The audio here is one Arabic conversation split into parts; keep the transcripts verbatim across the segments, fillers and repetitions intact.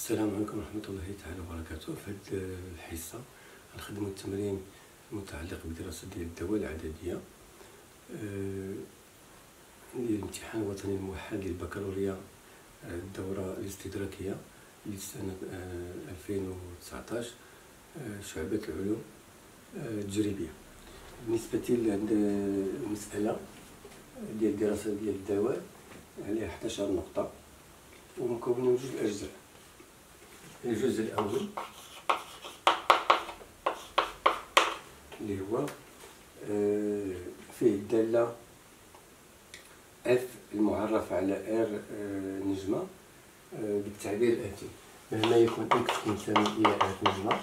السلام عليكم ورحمة الله تعالى وبركاته. في هذه الحصة غنخدمو التمرين المتعلق بدراسة ديال الدول العددية ديال الامتحان الوطني الموحد للبكالوريا الدورة الاستدراكية لسنة ألفين وتسعطاش شعبة العلوم التجريبية. بالنسبة للمسألة ديال دراسة ديال الدول عليها حداش نقطة ومكونة من جوج أجزاء. الجزء الأول اللي هو فيه الدالة اف المعرفة على ار نجمة بالتعبير الآتي: مهما يكون اكس ينتمي إلى ار نجمة،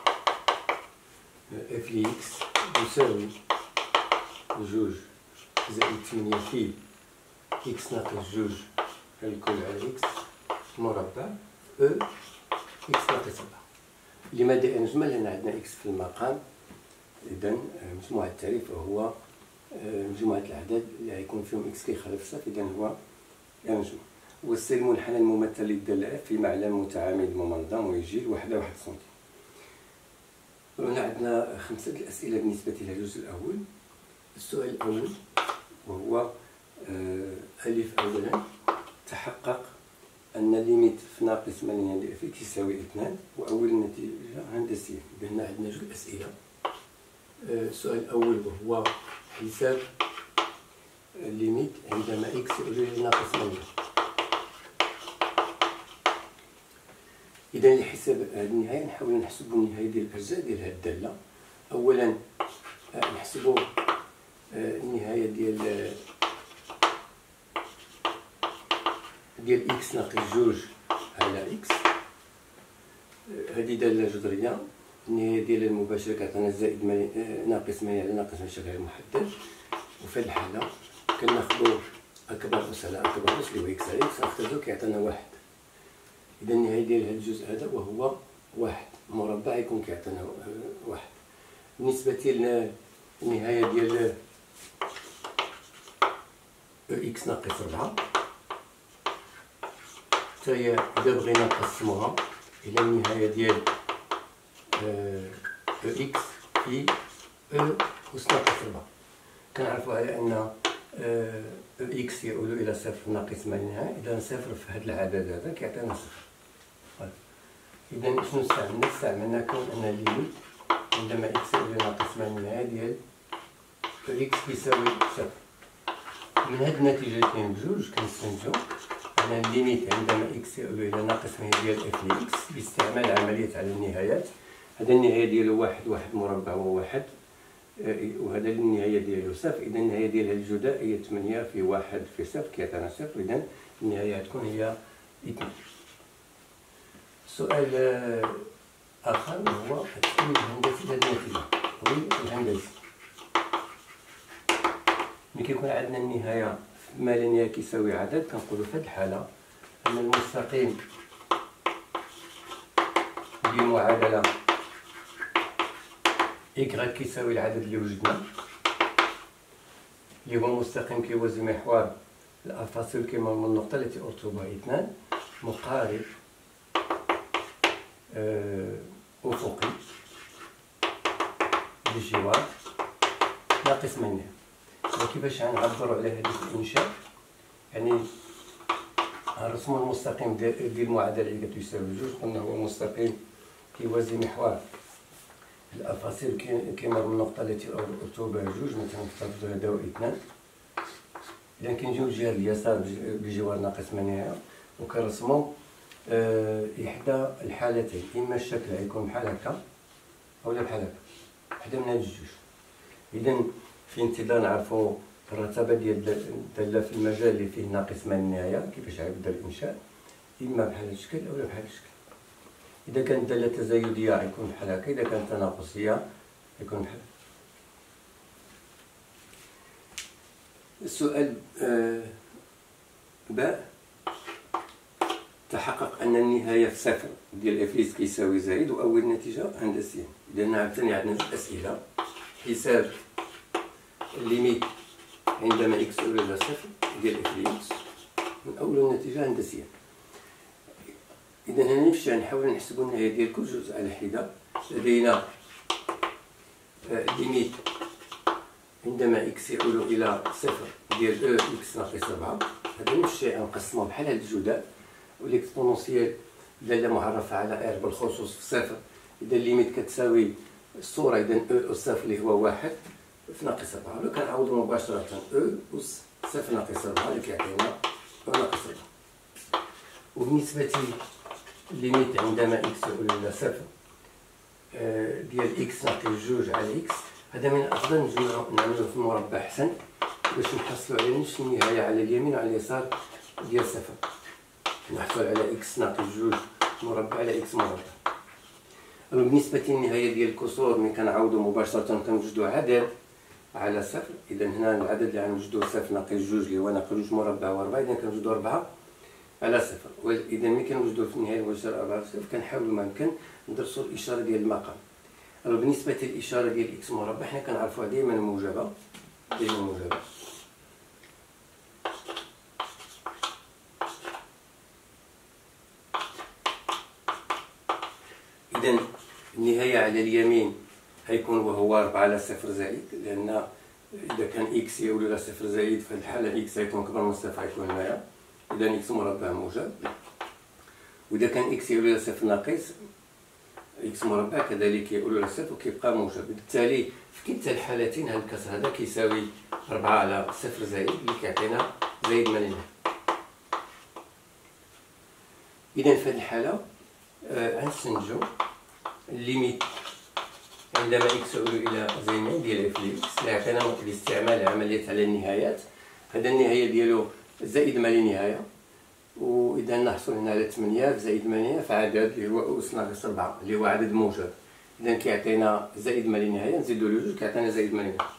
اف لإكس يساوي جوج زائد ثمانية في اكس ناقص جوج الكل على اكس مربع او اكس ناقص أربعة. لماذا نجمة؟ لأن عندنا اكس في المقام، إذا مجموع التعريف هو مجموعة الأعداد اللي غيكون فيهم اكس كيخالف صفر، إذا هو نجمة. والسير المنحنى الممثل للدالة اف في معلم متعامد ممنظم ويجي لوحدة واحد سنتي. هنا عندنا خمسة الأسئلة بالنسبة للجزء الأول. السؤال الأول وهو ألف: أولا تحقق أن الليميت في ناقص ثمانية لإف إكس يساوي اثنان، وأول النتيجة هندسية. هنا عندنا جوج أسئلة. السؤال الأول وهو حساب الليميت عندما إكس يؤدي لناقص ثمانية. إذا لحساب هذه النهاية نحاول نحسبو النهاية ديال الأجزاء ديال هذه الدالة. أولا نحسبو النهاية ديال ديال اكس ناقص جوج على اكس. هذه دالة جذرية، النهاية ديالها المباشرة كتعطينا زائد ناقص ثمانية على ناقص ماشي غير محدد. وفي هذه الحالة كناخدو أكبر أس على أكبر أس اللي هو اكس على اكس، غنختارو كيعطينا واحد. إذا النهاية ديال هذا الجزء هذا وهو واحد مربع يكون كيعطينا واحد. بالنسبة للنهاية ديال اكس ناقص أربعة حتى هي إذا بغينا نقسموها إلى النهاية ديال أو إكس في أو أس ناقص أربعة. كنعرفو على أن أو إكس يؤول إلى صفر ناقص ثمانية، إذا صفر في هذا العدد هذا كيعطينا صفر. إذا شنو استعملنا؟ استعملنا كون أن الليميت عندما إكس يؤول إلى ناقص ثمانية ديال أو إكس يساوي صفر. من هاد النتيجتين بجوج كنستنتجو أن الليميت عندما إكس يؤول إلى ناقص ثمانية ديال إف لإكس باستعمال عملية على النهايات. هذا النهاية ديالو واحد واحد مربع وواحد، وهذا النهاية ديالو صفر. إذا النهاية ديال هاد الجداء هي ثمانية في واحد في صفر كيعطينا صفر. إذا النهاية غتكون هي اثنان. سؤال آخر وهو التحليل الهندسي لهاد النتيجة أو الهندسي. ملي كيكون عندنا النهاية ما لا نهاية كيساوي عدد، كنقولو في هاد الحالة أن المستقيم بمعادلة إكغيك كيساوي العدد اللي وجدنا، اللي هو مستقيم كيوازي محور الأفاصيل كيما من النقطة التي أرتبها اثنان مقارب آه أفقي بجوار ناقص ثمانية. وكيفاش غنعبرو على هذا الإنشاء؟ يعني نرسمو المستقيم ديال المعادلة اللي كتساوي جوج. قلنا هو مستقيم كيوازي محور الأفاصيل كيما من النقطة التي أرتبها جوج، مثلا نفترض هذا هو اثنان. إذا كنجيو للجهة اليسار بجوار ناقص ثمانية وكنرسمو أه إحدى الحالتين، إما الشكل غيكون بحال هكا أولا بحال هكا، وحدة من هاد الجوج. إذا في انتظار نعرفو الرتبة ديال الدالة في المجال اللي فيه ناقص ثمانية كيفاش غيبدا الإنشاء، إما بحال هاد الشكل أولا بحال هاد الشكل. إذا كانت الدالة تزايدية غيكون بحال هكا، إذا كانت تناقصية غيكون بحال هكا. السؤال آه باء: تحقق أن النهاية في صفر ديال اف إكس كيساوي زائد، وأول نتيجة هندسية. إذا عاوتاني عندنا جوج أسئلة. حساب الليميت عندما إكس يؤول إلى صفر ديال اف إكس من أول النتيجة هندسية. إذا هنا نمشي نحاول نحسبو النهاية ديال كل جزء على حدة. لدينا ليميت عندما إكس يؤول إلى صفر ديال أو إكس ناقص ربعة. هذا نفس الشيء نقسمو بحال هاد الجداء، والإكسبونونسيال دالة معرفة على إر بالخصوص في صفر. إذا الليميت كتساوي الصورة، إذا أو أس صفر اللي هو واحد في ناقص ربعة، لو كنعوضو مباشرة أو أس صفر ناقص ربعة اللي كيعطينا أو ناقص ربعة. وبالنسبة لليميت عندما إكس يؤول إلى صفر ديال إكس ناقص جوج على إكس، هذا من الأفضل نجمعو نعملو في المربع أحسن باش نحصلو على نفس النهاية على اليمين وعلى اليسار ديال صفر. نحصل على إكس ناقص جوج مربع على إكس مربع. بالنسبة للنهاية ديال الكسور ملي كنعوضو مباشرة كنوجدو عدد على صفر. إذا هنا العدد اللي غنوجدو صفر ناقص جوج اللي هو ناقص جوج مربع وربعة، إذا كنوجدو ربعة على صفر. وإذا ملي كنوجدو في النهاية المباشرة أربعة على صفر كنحاولو ما يمكن ندرسو الإشارة ديال المقام. ألو بالنسبة للإشارة ديال إكس مربع حنا كنعرفوها دايما موجبة، دايما موجبة. إذا النهاية على اليمين هيكون وهو أربعة على صفر زائد، لأن إذا كان إكس يؤول إلى صفر زائد في هذه الحالة إكس هيكون أكبر من صفر هيكون هنايا، إذا إكس مربع موجب. وإذا كان إكس يؤول إلى صفر ناقص إكس مربع كذلك يؤول إلى صفر وكيبقى موجب. بالتالي في كلتا الحالتين هذا الكسر هذا كيساوي أربعة على صفر زائد اللي كيعطينا زائد من. إذا في هذه الحالة غنستنتجو الليميت عندما إكس يؤول إلى زين ديال إف إكس اللي عطينا لاستعمال العمليات على النهايات. هذا النهاية ديالو زائد ما لا نهاية، وإذا نحصل هنا على ثمانية زائد ثمانية فعدد اللي هو أس ناقص ربعة اللي هو عدد موجب. إذا كيعطينا زائد ما لا نهاية، نزيدو له جوج كيعطينا زائد ما لا نهاية.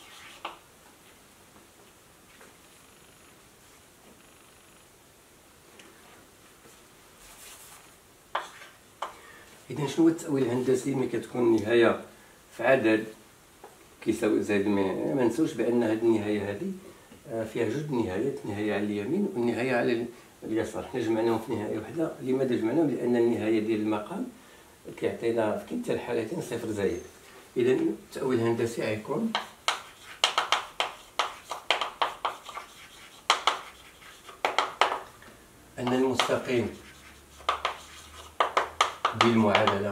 إذا شنو هو التأويل الهندسي ملي كتكون النهاية في عدد كيساوي زائد من؟ ما نساوش بأن هذه النهاية هذه فيها جوج نهايات، نهاية على اليمين والنهاية على اليسار. حنا جمعناهم في نهاية وحدة. لماذا جمعناهم؟ لأن النهاية ديال المقام كيعطينا في كلتا الحالتين صفر زائد. إذا التأويل الهندسي غيكون أن المستقيم بالمعادلة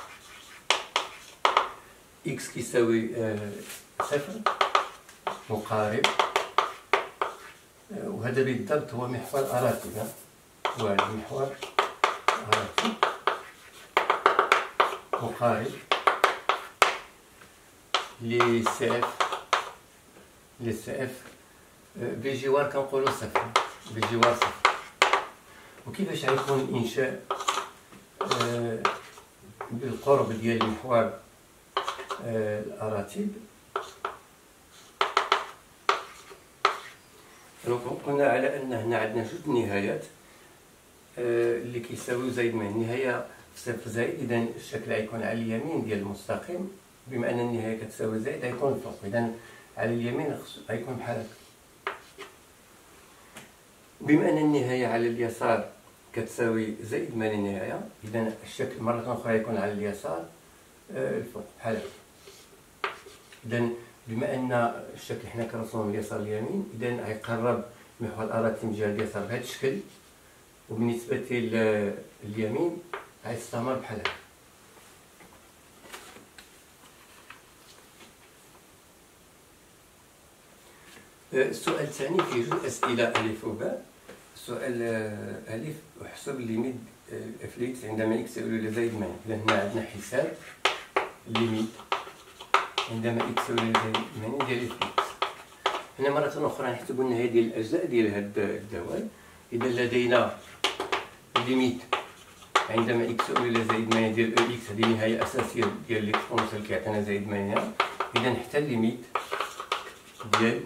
إكس كيساوي صفر مقارب، وهذا بالضبط هو محور أراتب. هو هذا محور أراتب مقارب لسي اف لسي اف بجوار كنقولو صفر، بجوار صفر. وكيفاش غيكون الإنشاء بالقرب ديال محور الأراتب؟ قلنا على أن هنا عندنا جوج نهايات اللي كيساويو زائد من النهاية في صفر زائد. إذا الشكل غيكون على اليمين ديال المستقيم، بما أن النهاية كتساوي زائد غيكون الفوق. إذا على اليمين غيكون بحال هكا. بما أن النهاية على اليسار كتساوي زائد ما لا نهاية، إذا الشكل مرة أخرى يكون على اليسار الفوق بحال هكا. إذا بما أن الشكل حنا كنرسمو من اليسار لليمين، إذا غيقرب محور الأراتب من جهة اليسار بهذا الشكل، وبالنسبة لليمين غيستمر بحال هكا. السؤال الثاني فيه جوج أسئلة ألف وباء. السؤال ألف: احسب ليميت اف اكس عندما اكس يؤول إلى زائد من. إذا هنا عندنا حساب ليميت عندما اكس يؤول إلى زائد من ديال اف اكس. هنا مرة أخرى نحسبو النهاية ديال الأجزاء ديال هاد الدوال. إذا لدينا ليميت عندما اكس يؤول إلى زائد من ديال او اكس، هذه نهاية أساسية ديال ليكسبونسيال كيعطينا زائد من. إذا حتى الليميت ديال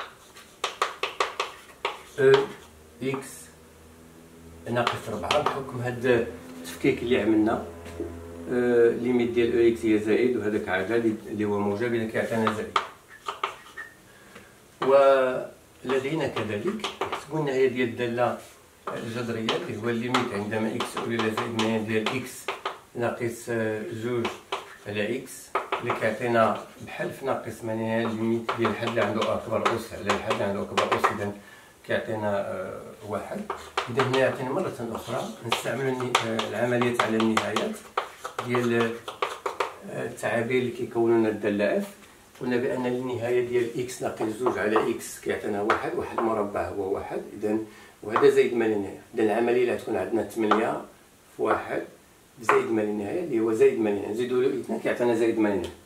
او اكس ناقص ربعة بحكم هاد التفكيك اللي عملنا، آه ليميت ديال او اكس هي زائد وهذاك عدد اللي هو موجب إذا كيعطينا زائد. ولدينا كذلك نحسبو النهاية ديال الدالة الجذرية اللي هو الليميت عندما إكس يؤول إلى زائد ملايين ديال إكس ناقص جوج على إكس اللي كيعطينا بحال في ناقص معناها الليميت ديال الحد اللي عنده أكبر أس على الحد اللي عنده أكبر أس، إذا كيعطينا آه واحد. إذا هنا يعطينا مرة أخرى نستعمل العملية على النهايات ديال التعابير اللي كيكونوا لنا الدالة اف. قلنا بأن النهاية ديال إكس ناقص جوج على إكس كيعطينا واحد، واحد مربع هو واحد، إذا وهذا زائد ما لا نهاية. إذا العملية اللي غتكون عندنا ثمانية في واحد زائد ما لا نهاية اللي هو زائد ما لا نهاية، نزيدو له اثنان كيعطينا زائد ما لا نهاية.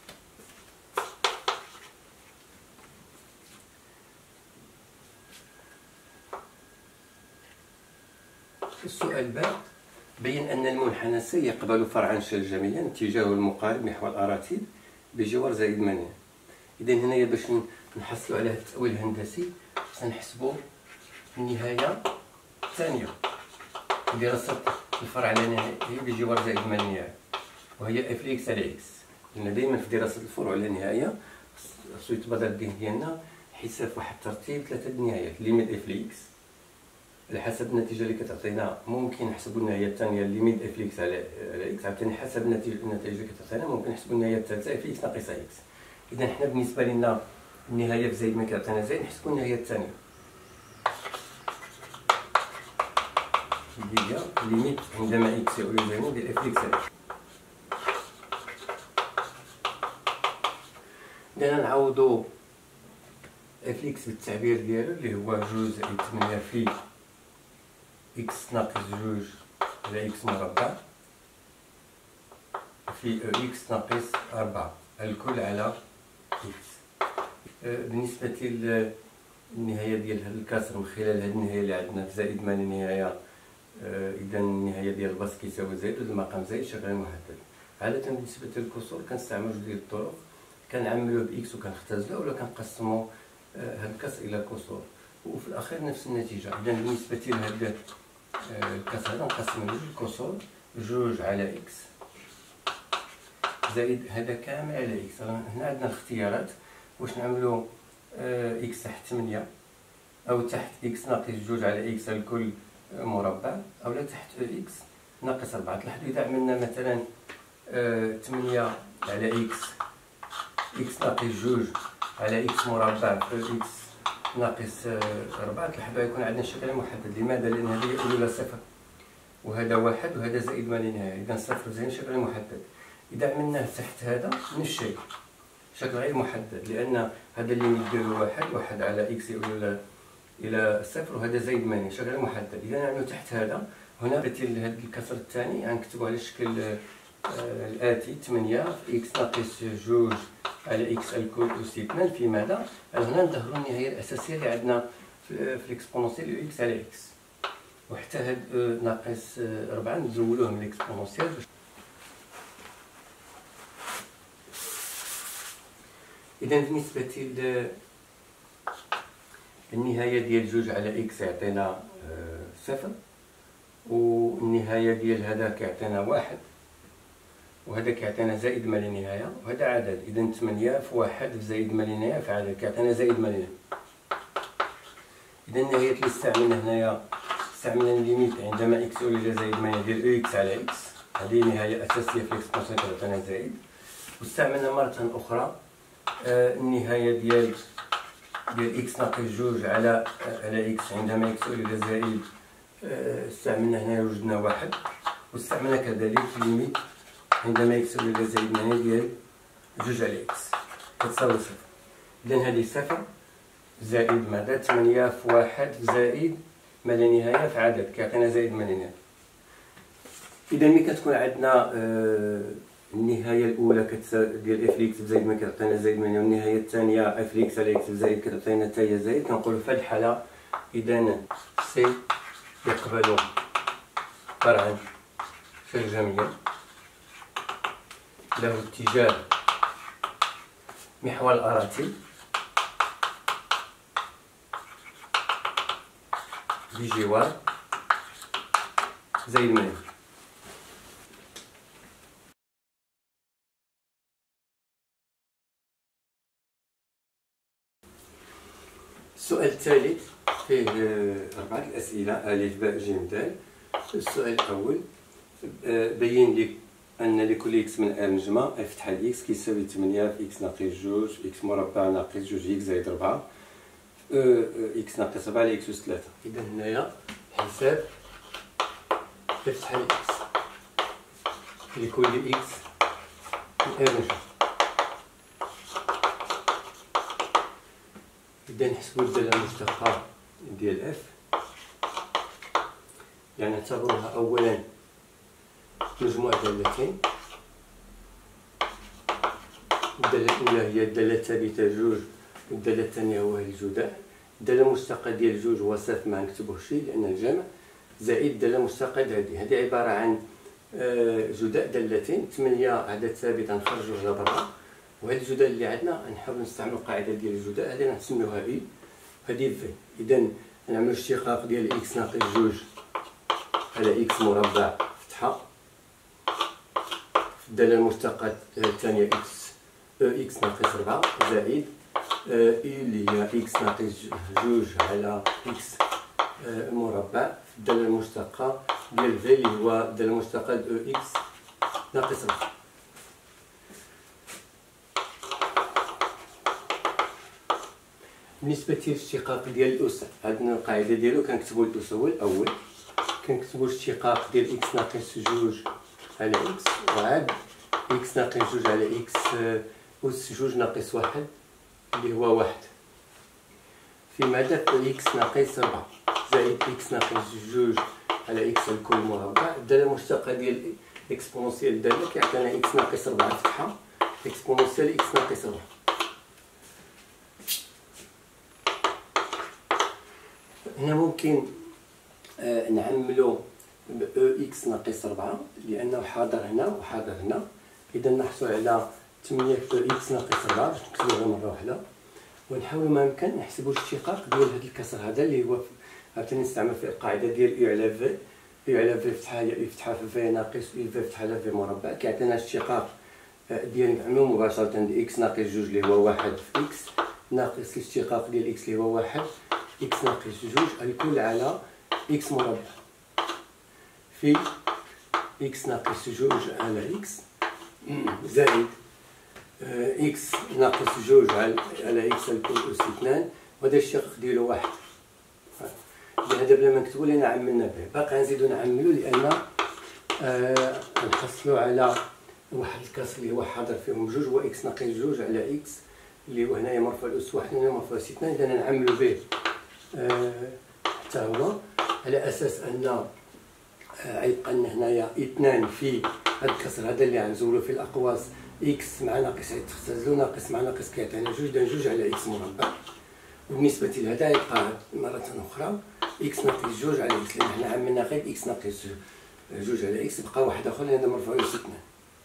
السؤال باء: بين أن المنحنى س يقبل فرعا شلجميا اتجاهه المقارب نحو الأراتيب بجوار زائد ما لا نهاية. إذا هنايا باش نحصلوا على هذا التأويل الهندسي سنحسبوا النهاية الثانية دراسة الفرع على نهاية بجوار زائد ما لا نهاية، وهي اف اكس على اكس. لأن دائما في دراسة الفروع على النهاية خصو يتبادر الذهن ديالنا حساب واحد الترتيب ثلاثة النهايات ليميت اف اكس على حسب النتيجة اللي كتعطينا. ممكن نحسبوا النهاية الثانية ليميت اف اكس على على اكس، عاوتاني حسب النتيجة النتائج اللي كتعطينا ممكن نحسبوا النهاية الثالثة اف اكس ناقص اكس. إذا حنا بالنسبة لنا النهاية في زائد ما كيعطينا زائد، نحسبوا النهاية الثانية اللي هي ليميت عندما اكس يؤول إلى زائد ديال اف اكس على اكس. إذا نعوضو اف اكس بالتعبير ديالو اللي هو جوج زائد ثمانية في اكس ناقص جوج على اكس مربع في اكس ناقص أربعة الكل على اكس. بالنسبة للنهاية ديال هذا الكسر من خلال هذه النهاية اللي عندنا في زائد ما لا نهاية، إذا النهاية ديال البسط كيساوي زائد والمقام زائد شكل محدد. عادة بالنسبة للكسور كنستعملو جوج ديال الطرق، كنعملوه بإكس وكنختزلوه، ولا كنقسمو هذا الكسر إلى كسور وفي الأخير نفس النتيجة. إذا بالنسبة لهذا الكسر هذا نقسمو لجوج كسور، جوج على إكس زائد هذا كامل على إكس. هنا عندنا الاختيارات واش نعملو إكس تحت ثمانية أو تحت إكس ناقص جوج على إكس الكل مربع، أو لا تحت إكس ناقص أربعة. تلاحظوا إذا عملنا مثلا ثمانية على إكس إكس ناقص جوج على إكس مربع في إكس ناقص أربعة، تلاحظوا يكون عندنا شكل محدد. لماذا؟ لأن هذا يؤول إلى صفر وهذا واحد وهذا زائد ما لا نهاية، إذا صفر زائد شكل محدد. إذا عملناه تحت هذا نفس الشيء شكل غير محدد، لأن هذا اللي نديرو واحد واحد على إكس يؤول إلى إلى صفر وهذا زائد ما لا شكل غير محدد. إذا نعملو تحت هذا هنا بتيل هذا الكسر الثاني غنكتبو على الشكل آه الآتي: ثمانية في إكس ناقص جوج على إكس الكل أس اثنان في ماذا؟ هنا نظهروا النهاية الأساسية اللي عندنا في, في الإكسبونونسيال إكس على إكس، وحتى هاد ناقص أربعة نزولوه من الإكسبونونسيال. إذا بالنسبة للنهاية ديال جوج على إكس يعطينا صفر، والنهاية ديال هذا كيعطينا واحد، وهذا كيعطينا زائد ما لا نهاية، وهذا عدد. إذا ثمانية في واحد في زائد ما لا نهاية في عدد كيعطينا زائد ما لا نهاية. إذا النهايات اللي استعملنا هنايا استعملنا الليميت عندما إكس يؤول إلى زائد ما لا نهاية ديال إكس على إكس، هذه نهاية أساسية في الإكسبونسيون كتعطينا زائد. واستعملنا مرة أخرى آه النهاية ديال ديال إكس ناقص جوج على على إكس عندما إكس يؤول إلى زائد، آه استعملنا هنايا وجدنا واحد. واستعملنا كذلك الليميت عندما إكس يؤول إلى زائد ما لا ديال جوج على إكس كتساوي صفر. إذا هذه صفر زائد ماذا؟ ثمانية في واحد زائد ما لا نهاية في عدد كيعطينا زائد ما لا نهاية. إذا ملي كتكون عندنا آه النهاية الأولى كتساوي ديال اف اكس بزائد ما كتعطينا زائد ما لا، والنهاية الثانية اف اكس على اكس بزائد كتعطينا حتى هي زائد، كنقولو في هذه الحالة إذا سي يقبل فرعا شلجميا له اتجاه محور الأراتب بجوار زائد ما لا. السؤال الثالث فيه أربعة الأسئلة ألف باء جيم دال. السؤال الأول بين لي أن لكل إكس من آر نجمة افتح الإكس كيساوي ثمانية في إكس ناقص جوج في إكس مربع ناقص جوج إكس زائد ربعة في إكس ناقص ربعة على إكس أس ثلاثة. إذا هنايا حساب افتح الإكس لكل إكس من آر نجمة. إذا نحسبو الدالة المشتقة ديال اف، يعني نعتبروها أولا مجموع دالتين. الدالة الأولى هي الدالة الثابتة جوج والدالة الثانية هو الجداء. الدالة المشتقة ديال جوج هو صفر ما نكتبوهش لأن الجمع، زائد الدالة المشتقة هذه هذه عبارة عن جداء دالتين. ثمانية عدد ثابت غنخرجوه على برا، وهاد الجداء اللي عندنا غنحاولو نستعملو القاعدة ديال الجداء هذه غنسميوها إي هذه في. إذا نعملو اشتقاق ديال إكس ناقص جوج على إكس مربع فتحة في الدالة المشتقة الثانية إكس إكس ناقص ربعة زائد إي اللي هي إكس ناقص جوج على إكس مربع في الدالة المشتقة ديال في اللي هو الدالة المشتقة د إكس ناقص ربعة. بالنسبة للاشتقاق ديال الأس، عندنا القاعدة ديالو كنكتبو الأس هو الأول، كنكتبو الاشتقاق ديال إكس ناقص جوج على إكس وعاد إكس ناقص جوج على إكس أس جوج ناقص واحد اللي هو واحد في ماذا في إكس ناقص ربعة زائد إكس ناقص جوج على إكس الكل مربع. الدالة المشتقة ديال إكسبونسيال الدالة كيعطينا إكس ناقص ربعة فتحة إكسبونسيال إكس ناقص ربعة. هنا ممكن آه نعملو ب أو إكس ناقص ربعة لأنه حاضر هنا وحاضر هنا. إذا نحصل على ثمانية في أو إكس ناقص ربعة باش نكتبوها مرة واحدة، ونحاول ما يمكن نحسبو الاشتقاق ديال هذا الكسر هذا اللي هو عاوتاني نستعمل فيه القاعدة ديال أو على في. أو على في فتحة هي أو فتحة في في ناقص أو في فتحة على في مربع كيعطينا الاشتقاق ديال نعملو مباشرة ديال إكس ناقص جوج اللي هو واحد في إكس ناقص الاشتقاق ديال إكس اللي هو واحد إكس ناقص جوج الكل على إكس مربع في إكس ناقص جوج على إكس زائد إكس ناقص جوج على إكس الكل أس اثنان، وهذا الشق ديالو واحد. هذا بلا ما نكتبو لينا عملنا به، باقي نزيدو نعملو لأن آه نحصلو على واحد الكسر اللي هو حاضر فيهم جوج هو إكس ناقص جوج على إكس اللي هو هنايا مرفوع الأس واحد هنا مرفوع أس اثنان. إذا نعملو به آه حتى هو على أساس أن غيبقى لنا هنايا اثنان في هاد الكسر هذا اللي غنزولو في الأقواس إكس مع ناقص غيتختزلو ناقص مع ناقص كيعطينا جوج، إذا جوج على إكس مربع. وبالنسبة لهذا يبقى مرة أخرى إكس ناقص جوج على إكس لأن حنا عملنا غير إكس ناقص جوج على إكس، بقى واحد آخر اللي هذا مرفوع أس اثنان.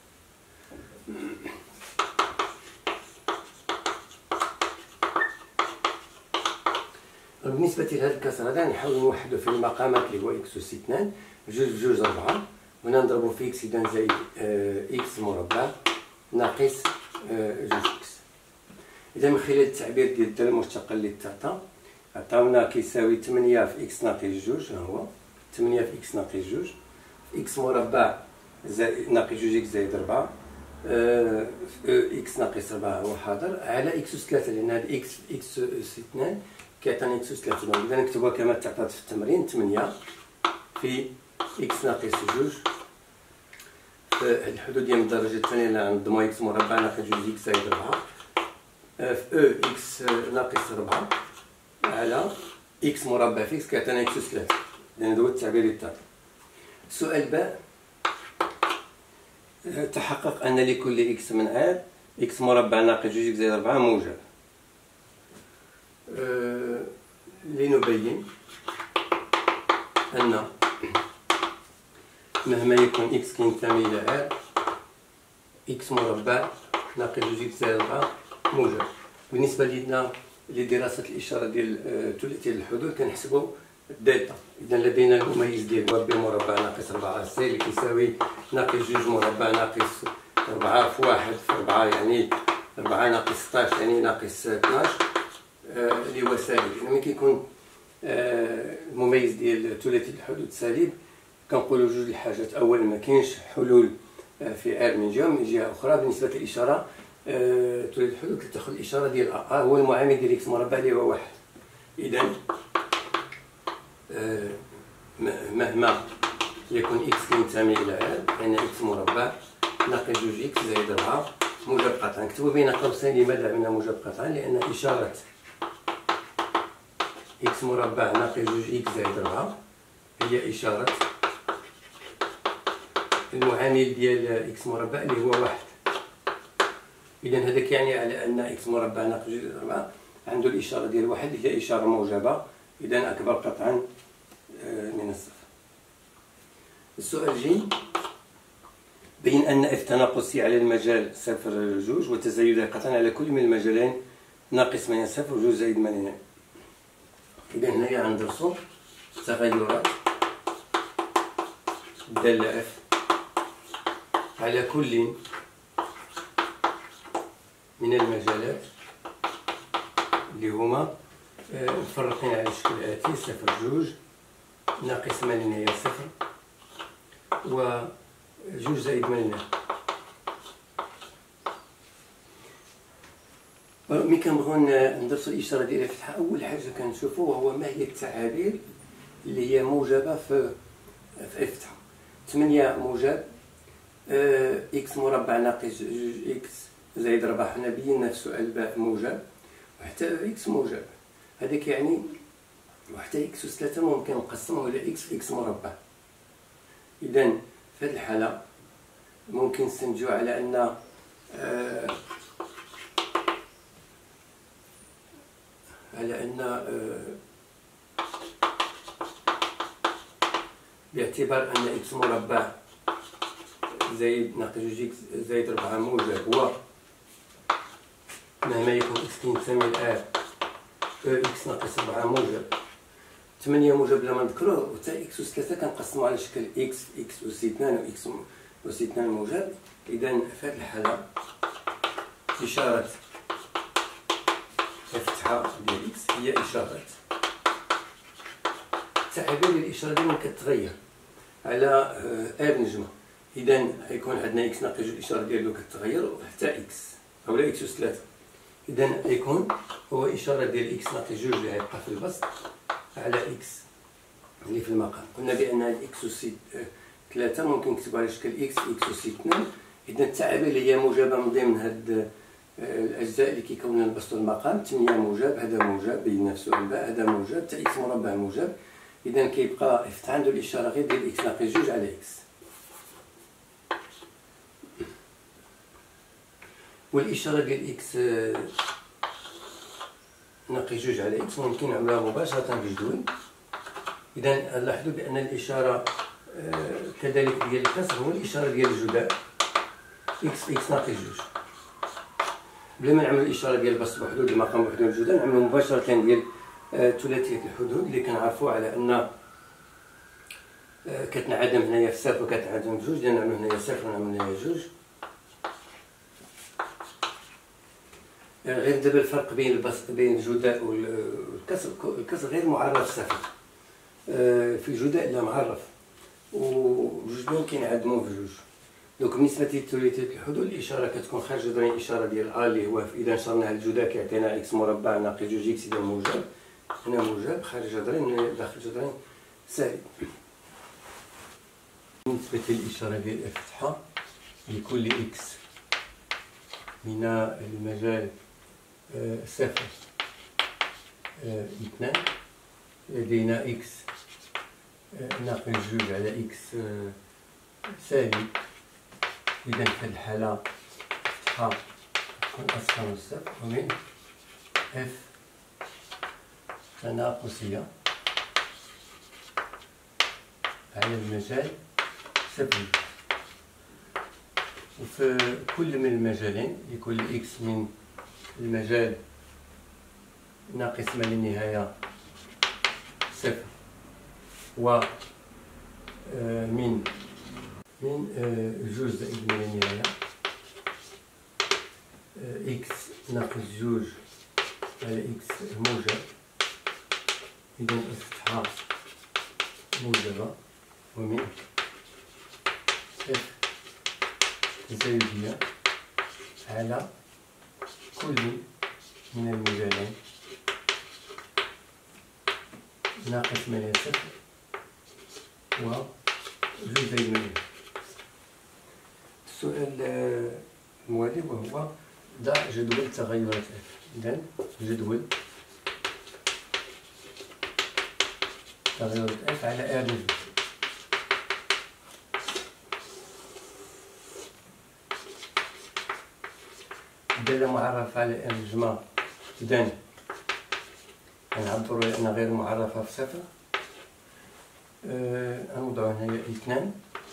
بالنسبة لهذا الكسر هذا نحاول نوحدو في المقامات اللي هو إكس أس اثنان جوج بجوج ربعة، وهنا نضربو في إكس إذا زائد إكس مربع ناقص جوج إكس. إذا من خلال التعبير ديال الدالة المشتقة اللي تعطى عطاونا كيساوي ثمانية في إكس ناقص جوج، ها هو ثمانية في إكس ناقص جوج في إكس مربع زائد ناقص جوج إكس زائد ربعة في إكس ناقص ربعة هو حاضر على إكس أس ثلاثة لأن هاد إكس في إكس أس اثنان كيعطيني إكس أس ثلاثة. إذا نكتبوها كما تعطات في التمرين ثمانية في إكس ناقص جوج في هاد الحدود ديال الدرجة الثانية اللي غنضمو إكس مربع ناقص جوج إكس زائد ربعة في أو إكس ناقص ربعة على إكس مربع في إكس كيعطينا إكس أس ثلاثة. إذا هذا هو التعبير التالي. السؤال باء تحقق أن لكل إكس من آر إكس مربع ناقص جوج إكس زائد ربعة موجب. أه لنبين أن مهما يكون إكس كينتمي إلى آر إكس مربع ناقص جوج إكس زائد ربعة موجب. بالنسبة لنا لدراسة الإشارة ديال ثلاثية الحدود كنحسبو الدلتا. إذا لدينا المميز ديال هو بي مربع ناقص ربعة سي اللي كيساوي ناقص جوج مربع ناقص ربعة في واحد في ربعة يعني ربعة ناقص ستاش يعني ناقص اثناش اللي هو سالب. لأن ملي كيكون المميز ديال ثلاثي الحدود سالب كنقولوا جوج الحاجات. اولا ما كاينش حلول في ار من جهه، من جهه اخرى بالنسبه للاشاره ثلاثي الحدود كتاخذ الاشاره ديال ا هو المعامل ديال اكس مربع اللي هو واحد. اذا مهما يكون اكس كينتمي الى ار فان اكس مربع ناقص جوج اكس زائد أربعة موجب قطعا. نكتبوا بين قوسين لماذا عملنا موجب قطعا؟ لان اشاره اكس مربع ناقص جوج اكس زائد أربعة هي اشاره المعامل ديال اكس مربع اللي هو واحد. اذا هذاك يعني على ان اكس مربع ناقص جوج زائد أربعة عنده الاشاره ديال واحد اللي هي اشاره موجبه، اذا اكبر قطعا من الصفر. السؤال الجاي بين ان اف تناقصي على المجال صفر جوج وتزايدها قطعا على كل من المجالين ناقص ثمانية صفر وجوج زائد ثمانية. اذا هنايا غندرسو تغيرات الداله اف على كل من المجالات اللي هما مفرقين على الشكل الاتي: صفر جوج ناقص ثمانية هي صفر وجوج زائد ثمانية. ملي كنبغيو ندرسو الاشاره ديال الفتحه اول حاجه كنشوفو هو ما هي التعابير اللي هي موجبه في في فتحه. ثمانية موجب، اه اكس مربع ناقص جوج اكس زائد أربعة حنا بينا في سؤال باء موجب، وحتى اكس موجب. هذاك يعني وحتى اكس أس ثلاثة ممكن نقسمه على اكس في اكس مربع. اذا في هذه الحاله ممكن نستنتجوا على ان آه على ان آه باعتبار ان اكس مربع زائد ناقص جوج اكس زائد أربعة موجب، و مهما يكون اكس كينتمي لآر اكس ناقص أربعة موجب. ثمانية موجب لما نذكروه، وحتى اكس أس ثلاثة كنقسمو على شكل اكس في اكس أس اثنان و اكس أس اثنان موجب. إذا في هذه الحالة إشارة الفتحة ديال اكس هي إشارة تعابير الإشارة ديالهم كتغير على ار نجمة. إذا غيكون عندنا اكس ناقص جوج الإشارة ديالو كتغير حتى اكس أولا اكس أس ثلاثة. إذا غيكون هو إشارة ديال اكس ناقص جوج اللي غيبقى في البسط على اكس اللي في المقام. قلنا بان اكس أس ثلاثة ممكن نكتبوا على شكل اكس في اكس أس اثنان. اذا التعابير اللي هي موجبه من ضمن هاد الاجزاء اللي كيكونوا البسط والمقام، ثمانية موجب هذا موجب بين نفسه الباء هذا موجب حتى اكس مربع موجب. اذا كيبقى فتح عنده الاشاره غير ديال اكس ناقص جوج على اكس. والاشاره ديال اكس ناقص جوج على اكس ممكن نعملوها مباشره بالجدول. اذا لاحظوا بان الاشاره آه كذلك ديال الكسر هو الاشاره ديال الجداء اكس في اكس ناقص جوج. بلا ما نعملوا الاشاره ديال البسط بحدود المقام بحدود الجداء نعملوا مباشره ديال آه ثلاثيه الحدود اللي كنعرفوا على ان آه كتنعدم هنايا في صفر وكتنعدم بجوج. اذا نعملوا هنايا صفر ونعملوا هنايا جوج. غير دابا الفرق بين البسط بين الجداء والكسر، الكسر غير معرف صفر، في الجداء لا معرف، وجوج كينعدموا في جوج. دونك بالنسبه لثلاثيه الحدود الاشاره كتكون خارج جذرين الاشاره ديال ا اللي هو اذا نشرناها للجداء كيعطينا اكس مربع ناقص جوج اكس اذا موجب، هنا موجب خارج جذرين داخل جذرين سالب. بالنسبه للاشاره ديال الفتحه لكل اكس من المجال صفر اثنان لدينا اكس ناقص جوج على اكس سالب. اذا في هذه الحاله فتحه تكون اصغر من صفر ومن اف تناقصيه على المجال صفر. وفي كل من المجالين لكل اكس من المجال ناقص ما للنهاية صفر و من من جوج زائد ما للنهاية اكس ناقص جوج على إكس موجب. إذا الفتحة موجبة ومن اف تزايدية على كل من المجالين ناقص ما لا صفر و جوج زائد مليون. السؤال الموالي وهو ضع جدول تغيرات اف. إذا جدول تغيرات اف على ار نجم. دالة معرفة على ار نجمة. إذا نعبرو أنها غير معرفة في صفر. أه نوضعو هنايا اثنان.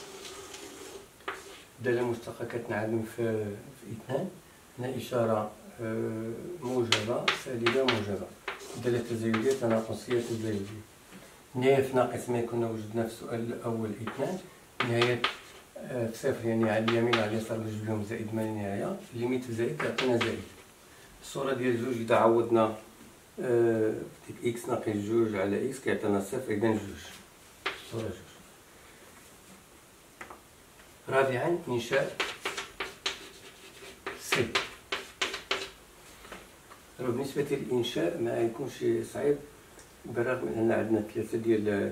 دالة مشتقة كتنعدم في في اثنان. هنا إشارة أه موجبة سالبة موجبة. دالة تزايدية تناقصية تزايدية. نهاية في ناقص ما كنا وجدنا في السؤال الأول اثنان. نهاية أه في صفر يعني على اليمين وعلى اليسار بجوج بهم زائد ما لا نهاية. ليميت زائد كيعطينا زائد. الصورة ديال جوج إذا عوضنا أه إكس ناقص جوج على إكس كيعطينا صفر. إذا جوج. الصورة جوج. رابعا إنشاء سي. بالنسبة للإنشاء ما يكونش صعيب بالرغم من أن عندنا ثلاثة ديال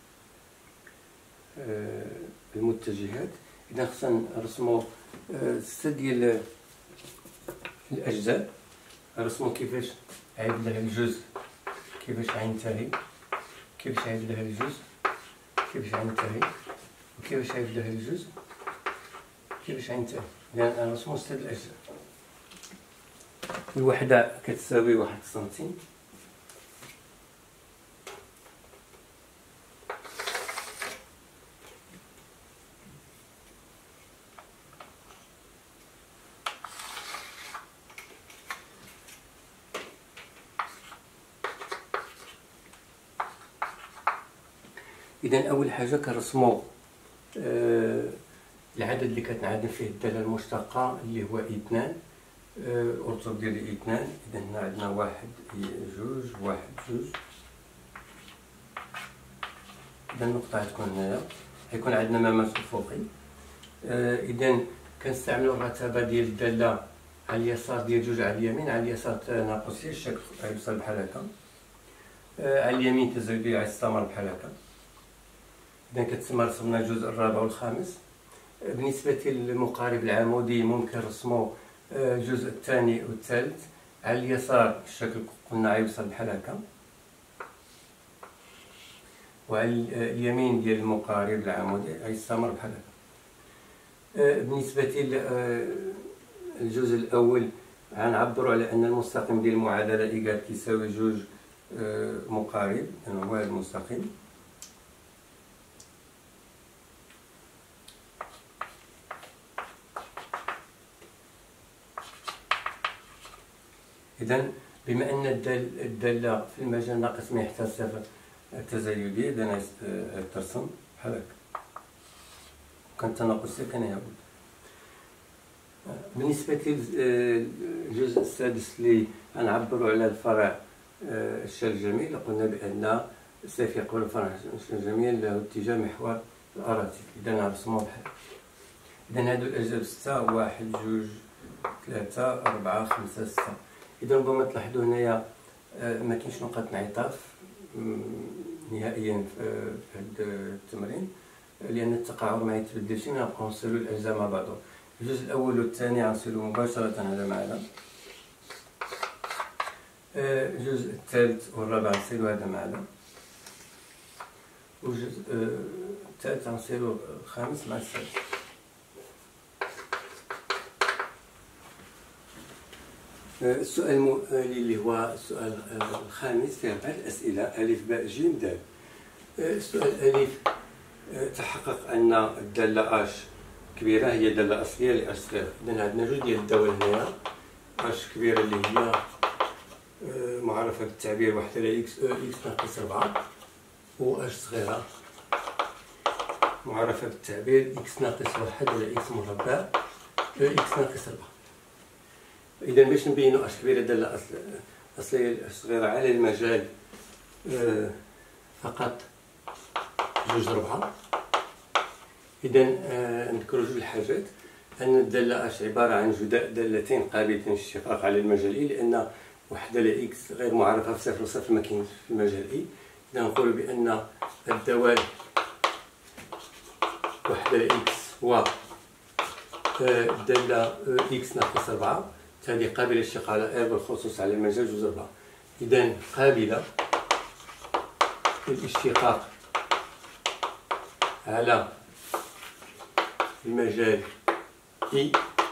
المتجهات. إذا خصنا نرسمو ستة ديال الأجزاء. نرسمو كيفاش عيد لها الجزء، كيفاش غينتهي، كيفاش عيد لها الجزء، كيفاش غينتهي، وكيفاش عيد لها الجزء، كيفاش غينتهي. إذا نرسمو ستة ديال الأجزاء. الوحدة كتساوي واحد سنتيم. إذا أول حاجة كنرسمو آه العدد اللي كتنعدم فيه الدالة المشتقة اللي هو اثنان. آه الأرتب ديالي اثنان. إذا هنا عندنا واحد جوج واحد جوج. إذا النقطة غتكون هنايا. غيكون عندنا مماس أفقي. آه إذا كنستعملو الرتبة ديال الدالة على اليسار ديال جوج على اليمين، على اليسار تناقصية الشكل غيوصل بحال هكا. آه على اليمين تزايدية غيستمر بحال هكا. إذا كتسمى رسمنا الجزء الرابع والخامس. بالنسبة للمقارب العمودي ممكن رسمو الجزء الثاني والثالث. على اليسار الشكل قلنا غيوصل بحال هكا، وعلى اليمين ديال المقارب العمودي غيستمر بحال هكا. بالنسبة للجزء الأول غنعبرو على أن المستقيم ديال المعادلة إيكال كيساوي جوج مقارب. يعني هو هذا المستقيم. إذا بما أن الدالة في المجال ناقص ما يحتاج صفر التزايدية، إذا ترسم بحال هكا. كان تناقصي كان يعود. بالنسبة للجزء السادس اللي غنعبرو على الفرع الشال الجميل، قلنا بأن سيف يقبل الفرع الشال الجميل له اتجاه محور الأراتب. إذا نرسمو بحال هكا. إذا هادو الأجزاء ستة، واحد جوج ثلاثة أربعة خمسة ستة. إذا ربما تلاحظوا هنايا ما كاينش نقاط انعطاف نهائيا في هذا التمرين، لأن التقاعد ما يتبدلش. غنبقاو نصلو الأجزاء مع بعضهم. الجزء الأول والثاني غنصلو مباشرة هذا مع هذا. الجزء الثالث والرابع غنصلو هذا مع هذا. والجزء الثالث غنصلو الخامس مع السادس. السؤال المؤلي اللي هو السؤال الخامس فيه أربعة أسئلة: ألف باء جيم دال. السؤال ألف: تحقق أن الدالة أش كبيرة هي دالة أصلية لأش صغيرة. إذا عندنا جوج ديال الدوال هنايا. أش كبيرة اللي هي معرفة بالتعبير واحد على إكس إكس ناقص ربعة، و أش صغيرة معرفة بالتعبير إكس ناقص واحد على إكس مربع إكس ناقص ربعة. إذا باش نبينو أش كبيرة دالة أصل الأصلية الصغيرة على المجال آه فقط جوج ربعة. إذا آه نذكر جوج الحاجات. أن الدالة اش عبارة عن جداء دالتين قابلتين للاشتقاق على المجال إي، لأن وحدة لإكس غير معرفة في صفر وصفر ما كاينش في المجال إي. إذا نقول بأن الدوال وحدة لإكس و الدالة إكس ناقص ربعة هذه قابلة للاشتقاق على إر بالخصوص على المجال جوج ربعة. إذا قابلة للاشتقاق على المجال إي.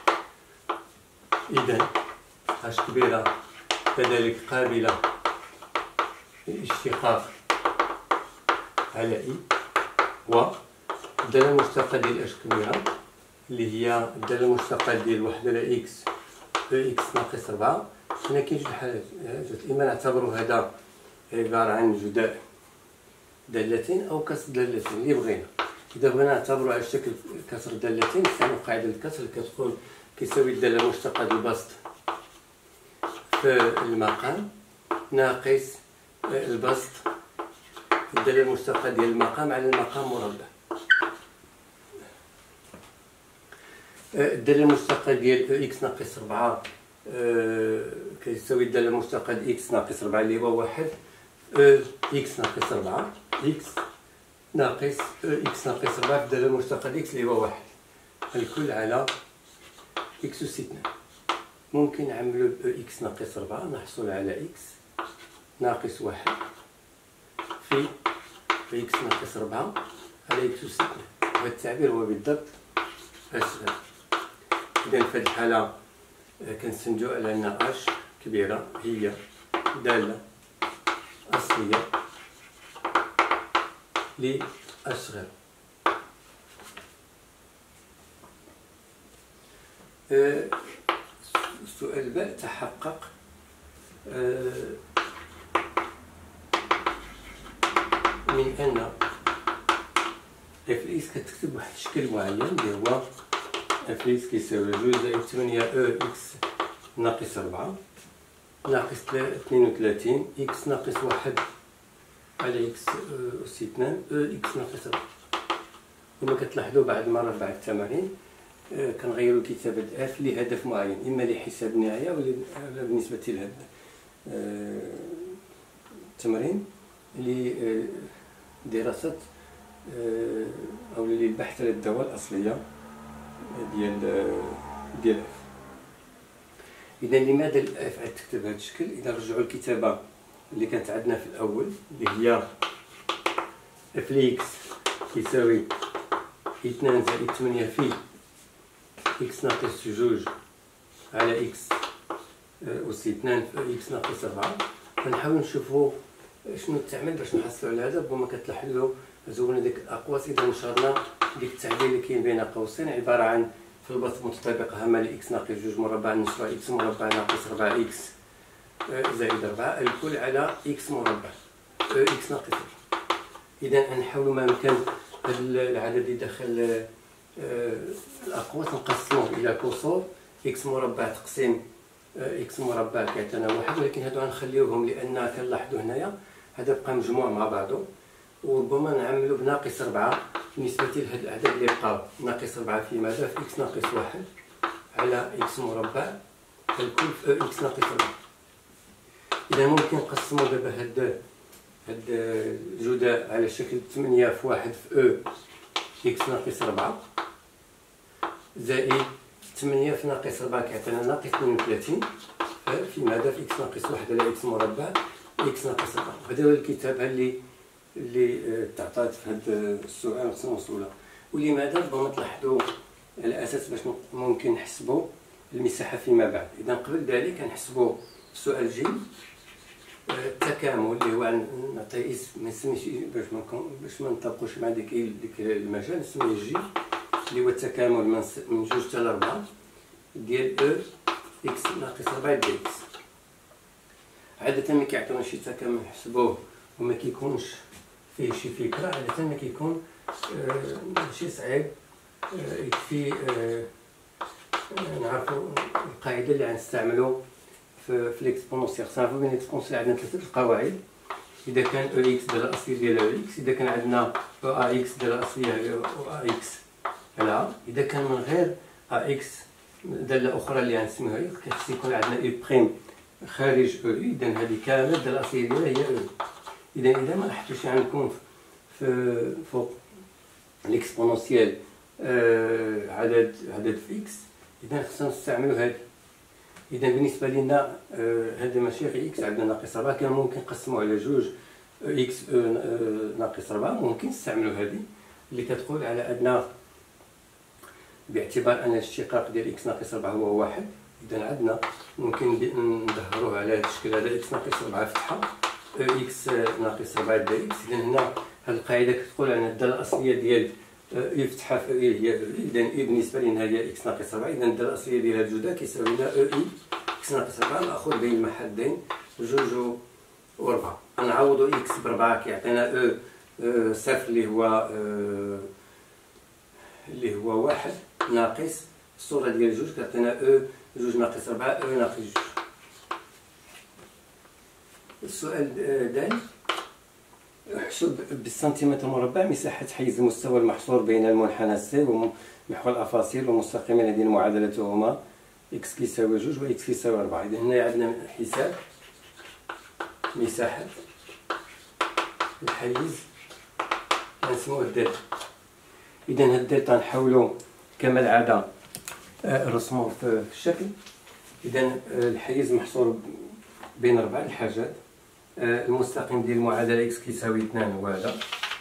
إذا اش كبيرة كذلك قابلة للاشتقاق على إي. و الدالة المشتقة ديال اش كبيرة اللي هي الدالة المشتقة ديال وحدة على إكس إكس ناقص ربعة. هنا كاين جوج حالات، إما نعتبرو هذا عبارة عن جداء دالتين أو كسر دالتين اللي بغينا. إذا بغينا نعتبرو على شكل كسر دالتين نستعملو قاعدة الكسر اللي كتقول كيساوي الدالة المشتقة ديال البسط في المقام ناقص البسط الدالة المشتقة ديال المقام على المقام مربع. الدالة المشتقة ديال إكس ناقص ربعة كيساوي الدالة المشتقة ديال إكس ناقص ربعة اللي هو واحد إكس ناقص ربعة إكس ناقص إكس ناقص ربعة في الدالة المشتقة ديال إكس اللي هو واحد الكل على إكس أس اثنان. ممكن نعملو إكس ناقص ربعة نحصل على إكس ناقص واحد في إكس ناقص ربعة على إكس أس اثنان. هذا التعبير هو بالضبط أسهل. إذا في هذه الحالة كنستنتجو على أن اش كبيرة هي دالة أصلية ل اش صغيرة. السؤال باء تحقق من أن اف اكس كتكتب واحد الشكل معين اللي هو اف اكس كيساوي جوج زائد ثمانية او اكس ناقص ربعة ناقص اثنين وثلاثين اكس ناقص واحد على اكس أس اثنان او اكس ناقص ربعة. كما كتلاحظوا بعد مرة بعد التمارين كنغيروا كتابة اف لهدف معين، إما لحساب النهاية ولا بالنسبة لهذا التمرين لدراسة أو للبحث على الدوال الأصلية ديال ديال اف. إذا لماذا الاف عاد تكتب بهذا الشكل؟ إذا رجعوا الكتابة اللي كانت عندنا في الأول اللي هي اف اكس يساوي اثنان زائد ثمانية في اكس ناقص جوج على اكس أس اثنان في اكس ناقص ربعة. غنحاول نشوفوا شنو تعمل باش نحصلوا على هذا. ربما كتلاحظوا زولنا ديك الاقواس. اذا نشرنا ديك التعبير اللي كاين بين قوسين عباره عن في البسط متطابقه هامه لاكس ناقص جوج مربع نشرها اكس مربع ناقص ربعة اكس زائد ربعة الكل على اكس مربع اكس ناقص ربعة. اذا نحاولوا ما امكن العدد اللي داخل الاقواس نقسموه الى كسور اكس مربع تقسيم اكس مربع كيعطينا واحد، ولكن هادو غنخليوهم لان كنلاحظوا هنايا هذا بقى مجموع مع بعضو. وربما نعملو بناقص ربعة بالنسبة لهاد الأعداد اللي بقاو ناقص ربعة في ماذا في إكس ناقص واحد على إكس مربع الكل في إكس ناقص ربعة. إذا ممكن نقسمو دابا هاد هاد الجداء على شكل ثمانية في واحد في أو إكس ناقص ربعة زائد ثمانية في ناقص ربعة كيعطينا ناقص اثنين وثلاثين في ماذا في إكس ناقص واحد على إكس مربع إكس ناقص ربعة. هذا هو الكتابة اللي اللي تعطات في هذا السؤال خصنا نوصلوا. ولماذا ربما تلاحظوا على اساس باش ممكن نحسبوا المساحه فيما بعد. اذا قبل ذلك نحسبوا السؤال جي التكامل اللي هو نعطي اسم ما نسميش باش ما باش ما نطبقوش مع ديك ديك المجال نسميه جي اللي هو التكامل من جوج حتى لأربعة ديال او اكس ناقص ربعة ديال اكس. عاده ملي كيعطيونا شي تكامل نحسبوه وما كيكونش فيه شي فكرة عادة ما كيكون ماشي صعيب. يكفي نعرفو القاعدة اللي غنستعملو في, في ليكسبونونسيال خصنا نعرفو بان ليكسبونونسيال عندنا ثلاثه القواعد. اذا كان او اكس داله الاصليه ديال او اكس، اذا كان عندنا او ا اكس داله الاصليه او ا اكس على، اذا كان من غير ا اكس داله اخرى اللي غنسميوها اكس، كيخص يكون عندنا اي بريم خارج او اي، اذا هذه كامله داله الاصليه ديالها هي او. اذا اذا ما لاحظتوش عندكم في فوق ليكسبونونسيال آه عدد عدد في اكس، اذا خصنا نستعملوا هذه. اذا بالنسبه لنا آه هذا ماشي غير اكس، عندنا ناقص أربعة، كان ممكن نقسموا على جوج اكس آه ناقص أربعة، ممكن نستعملوا هذه اللي كتقول على ان باعتبار ان الاشتقاق ديال اكس ناقص أربعة هو واحد، اذا عندنا ممكن نظهروه على هذا الشكل هذا اكس ناقص أربعة فتحه اكس ناقص أربعة د اكس. اذا هنا هذه القاعده كتقول ان الداله الاصليه ديال اي فتحه في اي هي اذا اي بالنسبه لنا هي اكس ناقص أربعة، اذا الداله الاصليه ديال هاد الجوده كيساوي لنا او اي اكس ناقص أربعة ماخوذ بين المحدين جوج و أربعة. نعوضوا اكس بأربعة كيعطينا او صفر اللي هو اللي هو واحد ناقص الصوره ديال جوج كتعطينا او جوج ناقص أربعة او ناقص جوج. السؤال د احسب بالسنتيمتر مربع مساحة حيز المستوى المحصور بين المنحنى سي ومحور الأفاصيل ومستقيمين الذين معادلتهما إكس كيساوي جوج و إكس كيساوي أربعة. إذا هنا عندنا حساب مساحة الحيز كنسموه الدلتا. إذا هاد الدلتا نحاولو كما العادة نرسموه في الشكل. إذا الحيز محصور بين أربع الحاجات. المستقيم ديال المعادلة إكس كيساوي اثنان هو هذا،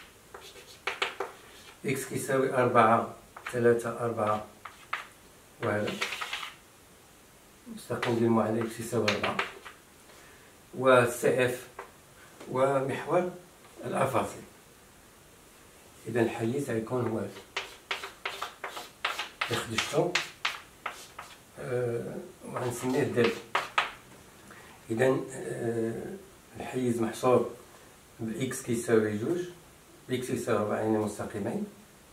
إكس كيساوي أربعة ثلاثة أربعة وهذا، المستقيم ديال المعادلة إكس كيساوي أربعة، و سي إف ومحور الأفاصيل. إذا الحيز غيكون هو هذا اللي خدشتو أه وغنسميه الدلتا. إذا أه الحيز محصور بإكس كيساوي جوج، بإكس كيساوي أربعة يعني مستقيمين،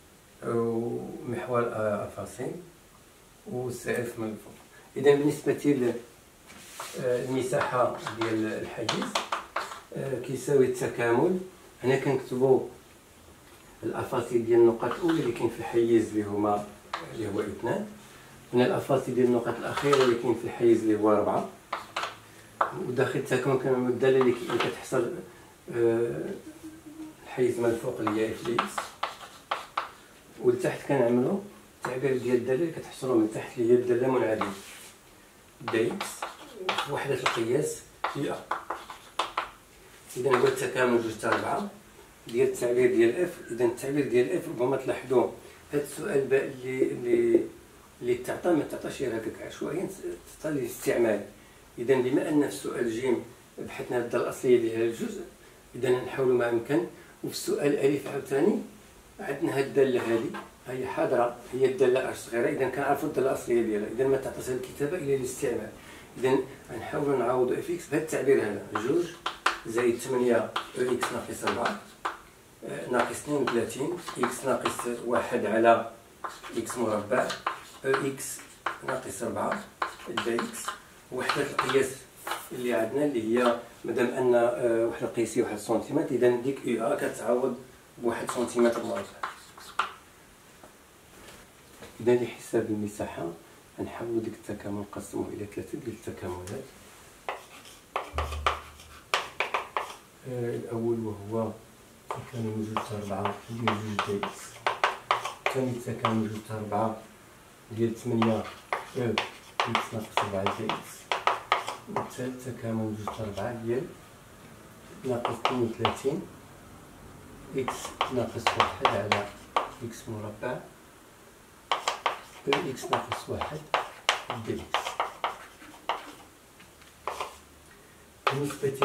ومحور أفاصيل و سي إف من الفوق. إذا بالنسبة للمساحة ديال الحيز كيساوي التكامل. هنا كنكتبو الأفاصيل ديال النقط الأولى اللي كاين في الحيز اللي هما اللي هو اثنان، هنا الأفاصيل ديال النقط الأخيرة اللي كاين في الحيز اللي هو أربعة، وداخل التكامل كنعملو الدالة اللي كتحصل الحيز من الفوق اللي هي اف دي اكس، ولتحت كنعملو التعبير ديال الدالة اللي كتحصلو من تحت اللي هي الدالة منعدمة دي اكس في وحدة القياس هي ا. إذا هو التكامل جوج تا أربعة ديال التعبير ديال اف. إذا التعبير ديال اف ربما تلاحظوا هاد السؤال اللي اللي اللي تعطى ما تعطاش غير هكاك عشوائيا، تعطى الاستعمال. إذا بما أن في السؤال جيم بحثنا الدالة الأصلية ديال الجزء، إذا نحاولوا ما أمكن. وفي السؤال ألف عاوتاني عندنا هاد الدالة هذه هي حاضرة، هي الدالة اش صغيرة، إذا كنعرفوا الدالة الأصلية ديالها، إذا ما تعطيش الكتابة إلا الاستعمال. إذا غنحاولوا نعوضوا اف اكس بهذا التعبير هذا، جوج زائد ثمانية او اكس ناقص أربعة ناقص اثنين وثلاثين اكس ناقص واحد على اكس مربع او اكس ناقص أربعة د اكس. وحدة القياس اللي عندنا اللي هي مادام ان وحدة القياس هي واحد سنتيمتر، اذا ديك يو ا كتعوض بواحد سنتيمتر مربع. اذا لحساب المساحة غنحاولو ديك التكامل نقسموه الى ثلاثة ديال التكاملات. الاول وهو تكامل جوج تا أربعة ديال جوج د اكس، الثاني تكامل جوج تا أربعة ديال ثمانية او اكس ناقص أربعة د اكس، والثالث تكامل جوج تا أربعة ديال ناقص اثنين وثلاثين اكس ناقص واحد على اكس مربع او اكس ناقص واحد د اكس. بالنسبة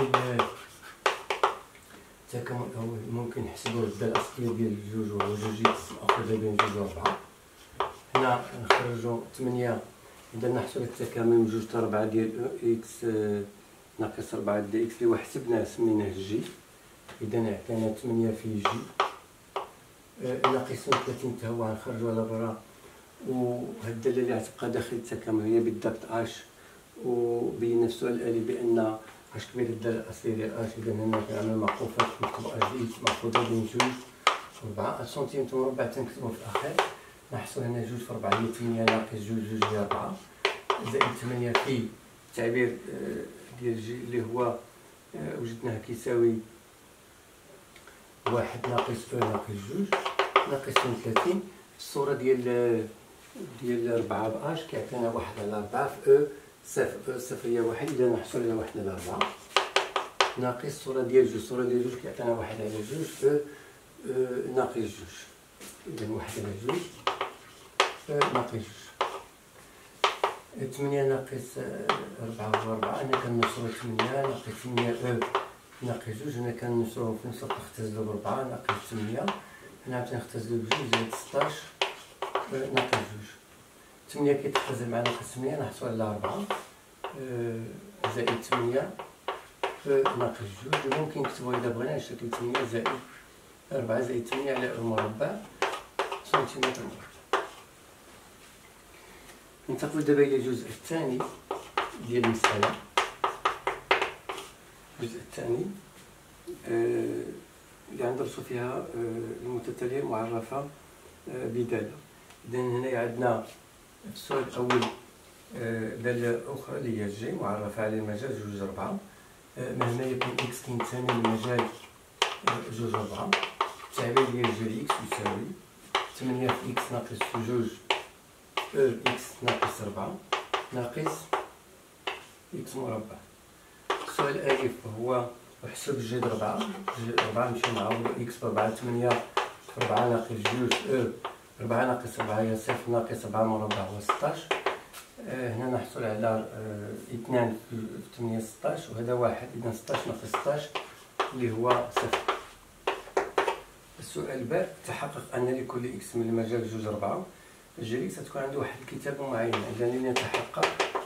للتكامل الأول ممكن نحسبو الدالة الأصلية ديال جوج وهو جوج اكس مأخوذة بين جوج و أربعة. هنا نخرجو ثمانية، إذا نحصل التكامل من جوج تا أربعة ديال إكس ناقص أربعة د إكس اللي هو حسبناه سميناه جي، إذا عطانا ثمانية في جي ناقص ثلاثين تا هو غنخرجو على برا، وهاد الدالة اللي غتبقى داخل التكامل هي بالضبط اش وبينا في السؤال الآلي بأن اش كبير الدالة الأصلية ديال اش. إذا هنا كنعمل معقوفات نكتبو اش دي اكس محفوظة بين جوج وربعة. سنتيمتر مربع تنكتبو في الأخير. نحصل هنا جوج في ربعة هي تمنية ناقص جوج جوج هي ربعة زائد تمنية في التعبير ديال جي اللي هو وجدناه كيساوي واحد ناقص او ناقص جوج ناقص اثنين وثلاثين. الصورة ديال ديال ربعة باش كيعطينا واحد على ربعة في او صفر. صفر هي واحد. إذا نحصل على واحد على ربعة ناقص الصورة ديال جوج. الصورة ديال جوج كيعطينا واحد على جوج في او ناقص جوج. إذا واحد على جوج او ناقص جوج. تمنية ناقص ربعة هو ربعة. أنا كنصرو تمنية ناقص تمنية او ناقص جوج. هنا كنصرو في نفس الوقت نختزلو بربعة ناقص تمنية. هنا عاوتاني نختزلو بجوج زائد ستاش ناقص جوج. تمنية كيتختزل مع ناقص تمنية نحصل على ربعة زائد تمنية ناقص جوج. ممكن نكتبو إذا بغينا على شكل تمنية زائد ربعة زائد تمنية على المربع سنتيمتر مربع. ننتقل دابا إلى الجزء الثاني ديال المسألة. الجزء الثاني اللي غندرسو فيها المتتالية المعرفة بدالة. إذا هنا عندنا في السؤال الأول دالة أخرى اللي هي جي معرفة على المجال جوج ربعة. مهما يكون إكس كينتمي للمجال جوج ربعة. التعبير ديال جي إكس يساوي تمنية في إكس ناقص جوج او إكس ناقص ربعة ناقص إكس مربع. السؤال الألف هو احسب جي ربعة. جي ربعة نمشيو نعوضو إكس بربعة. تمنية في ربعة ناقص جوج او ربعة ناقص ربعة هي صفر ناقص ربعة مربع هو ستاش. آه هنا نحصل على آه اثنان في تمنية ستاش وهذا واحد. إذا ستاش ناقص ستاش اللي هو صفر. السؤال باء تحقق أن لكل إكس من المجال جوج ربعة جي إكس تكون عنده واحد الكتابة معينة. إذا لنتحقق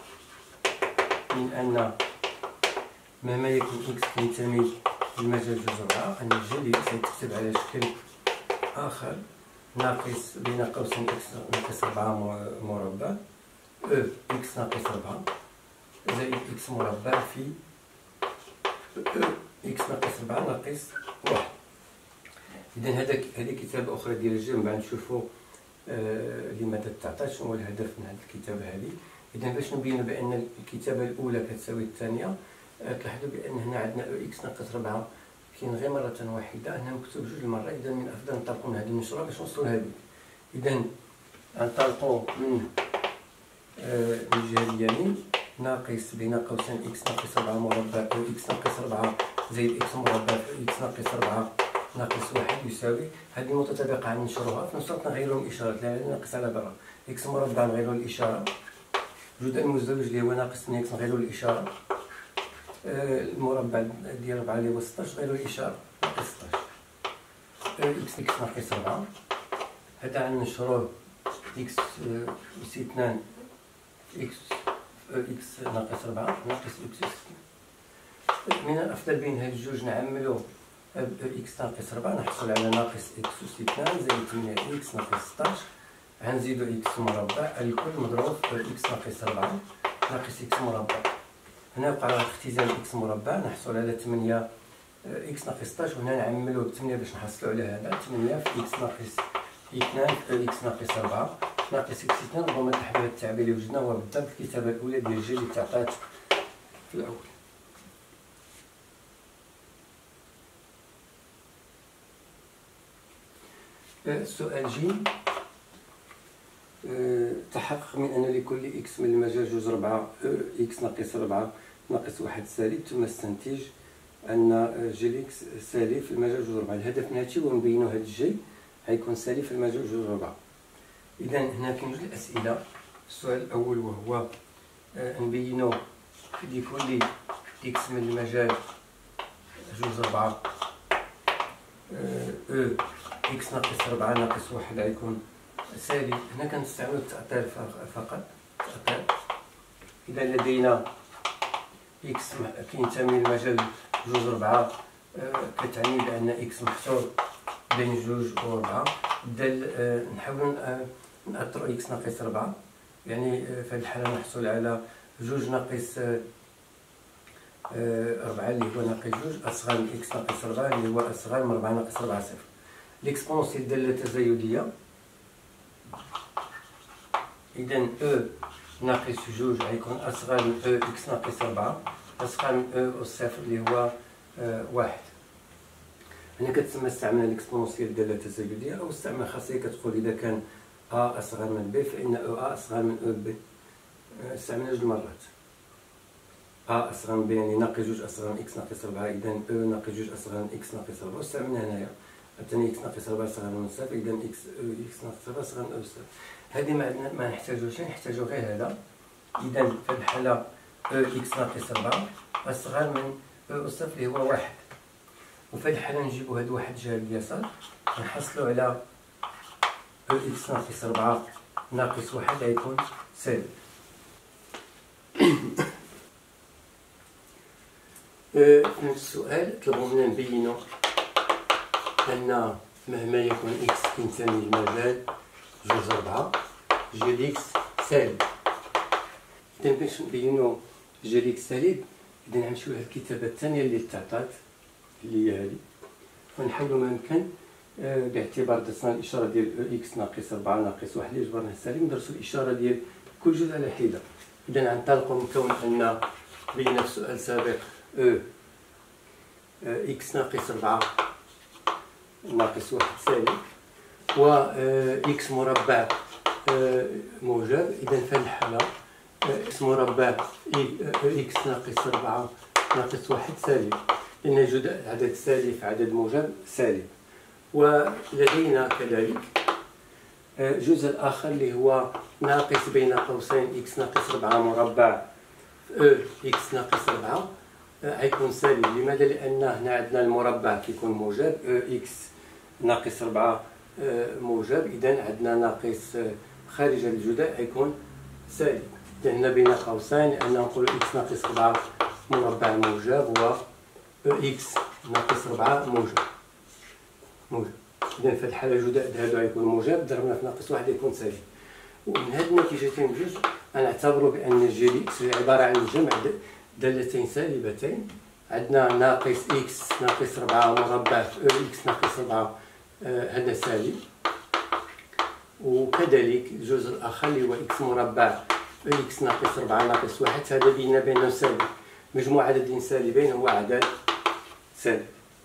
من أن مهما يكون إكس كينتمي للمجال جوج ربعة أن جي إكس تكتب على شكل آخر ناقص بين قوسين إكس ناقص ربعة مربع او إكس ناقص ربعة زائد إكس مربع في او إكس ناقص ربعة ناقص واحد. إذا هذا هذه كتابة أخرى ديال الجي. من بعد نشوفو آه لماذا تعطى شنو هو الهدف من هذه الكتابة هذه. إذا باش نبينو بأن الكتابة الأولى كتساوي الثانية تلاحظوا بأن هنا عندنا او إكس ناقص ربعة كاين غير مرة واحدة. هنا مكتوب جوج المرات. إذا من الأفضل ننطلقو من هذه المشروع باش نوصلو لهذيك. إذا ننطلقو من آه الجهة اليمين ناقص بين قوسين إكس ناقص ربعة مربع او إكس ناقص ربعة زائد إكس مربع في إكس ناقص ربعة ناقص واحد يساوي. هذه متطابقة ننشروها في نفس الوقت نغيرو الإشارات لا ناقص على برا. إكس مربع نغيرو الإشارة. جود المزدوج اللي هو ناقص اثنين إكس نغيرو الإشارة. آه المربع ديال ربعة اللي هو ستاش نغيرو الإشارة ناقص ستاش. آه إكس إكس ناقص ربعة هذا غننشروه إكس أس اثنان إكس إكس ناقص ربعة ناقص إكس أس اثنان. من الأفضل بين هاد الجوج نعملو إكس ناقص ربعة نحصل على ناقص إكس أس اثنان زائد ثمانية إكس ناقص ستاش. غنزيدو إكس مربع الكل مضروب في إكس ناقص ربعة ناقص إكس مربع. هنا وقع اختزال إكس مربع نحصل على ثمانية إكس ناقص ستاش. وهنا نعملو ثمانية باش نحصلو على هذا ثمانية في إكس ناقص اثنان في إكس ناقص ربعة ناقص إكس اثنان. ربما تحت هذا التعبير اللي وجدنا هو بالضبط الكتابة الأولى ديال جي اللي تعطات في الأول. السؤال جي أه تحقق من أن لكل إكس من المجال جوج ربعة إكس ناقص ربعة ناقص واحد سالب ثم استنتج أن جي إكس سالب في المجال جوج ربعة. الهدف من هادشي هو نبينو هاد الجي غيكون سالب في المجال جوج ربعة. إذا هنا كاين جوج الأسئلة. السؤال الأول وهو أه نبينو لكل إكس من المجال جوج ربعة أو إكس ناقص ربعة ناقص واحد غيكون سالب. هنا كنستعملو التأطير فقط التأطير. إذا لدينا إكس كينتمي للمجال جوج ربعة كتعني بأن إكس محصور بين جوج و ربعة. دال نحاولو نأطرو إكس ناقص ربعة يعني في هذه الحالة نحصل على جوج ناقص ربعة اللي هو ناقص جوج أصغر من إكس ناقص ربعة اللي هو أصغر من ربعة ناقص ربعة صفر. ليكسبونسيال الدالة التزايدية إذا أو ناقص جوج غيكون أصغر من أو إكس ناقص ربعة أصغر من أو أس صفر اللي هو واحد. هنا كتسمى استعملنا ليكسبونسيال الدالة التزايدية، أو استعمال خاصية كتقول إذا كان أ أصغر من ب فإن أو أ أصغر من أو ب. استعملنا جوج مرات. أ أصغر من ب يعني ناقص جوج أصغر من إكس ناقص ربعة، إذا أو ناقص جوج أصغر من إكس ناقص ربعة. واستعملنا هنايا الثاني إكس ناقص ربعة أصغر من صفر، إذا إكس أو إكس ناقص ربعة أصغر من أو صفر. هذه ما ما نحتاجوش، نحتاجو غير هذا. إذا في الحالة أو إكس ناقص ربعة أصغر من أو صفر اللي هو واحد. وفي هذه الحالة نجيبو هاد واحد جهة اليسار نحصلو على أو إكس ناقص ربعة ناقص واحد غيكون سالب. في نفس السؤال طلبوا منا نبينو أن مهما يكون إكس كينتمي لمجال جوج ربعة جي ديكس سالب. إذا باش نبينو جي ديكس سالب إذا نمشيو لهاد الكتابة الثانية اللي تعطات اللي هي هادي، ونحاولو ما يمكن باعتبار درسنا الإشارة ديال أو إكس ناقص ربعة ناقص واحد اللي جبرنا السالب ندرسو الإشارة ديال كل جزء على حدة. إذا ننطلقو من كون أن بينا في سؤال سابق أو إكس ناقص ربعة ناقص واحد سالب و إكس مربع موجب. إذا في هذه الحالة إكس مربع إكس ناقص ربعة ناقص واحد سالب، لأن جزء عدد سالب في عدد موجب سالب. ولدينا كذلك الجزء الآخر اللي هو ناقص بين قوسين إكس ناقص ربعة مربع أو إكس ناقص ربعة غيكون سالب. لماذا؟ لأن هنا عندنا المربع كيكون موجب أو إكس ناقص ربعة موجب، إذا عندنا ناقص خارج الجداء غيكون سالب. إذا هنا بين قوسين لأن نقول إكس ناقص ربعة مربع موجب و أو إكس ناقص ربعة موجب موجب. إذا في الحالة الجداء هادو غيكون موجب ضربنا في ناقص واحد يكون سالب. ومن هاد النتيجتين بجوج غنعتبروا بأن جي ديكس هي عبارة عن جمع دالتين سالبتين. عندنا ناقص إكس ناقص ربعة مربع في أو إكس ناقص ربعة هذا سالب، وكذلك الجزء الآخر اللي هو إكس مربع أو إكس ناقص ربعة ناقص واحد هذا بينا بينه سالب. مجموع عددين سالبين هو عدد سالب.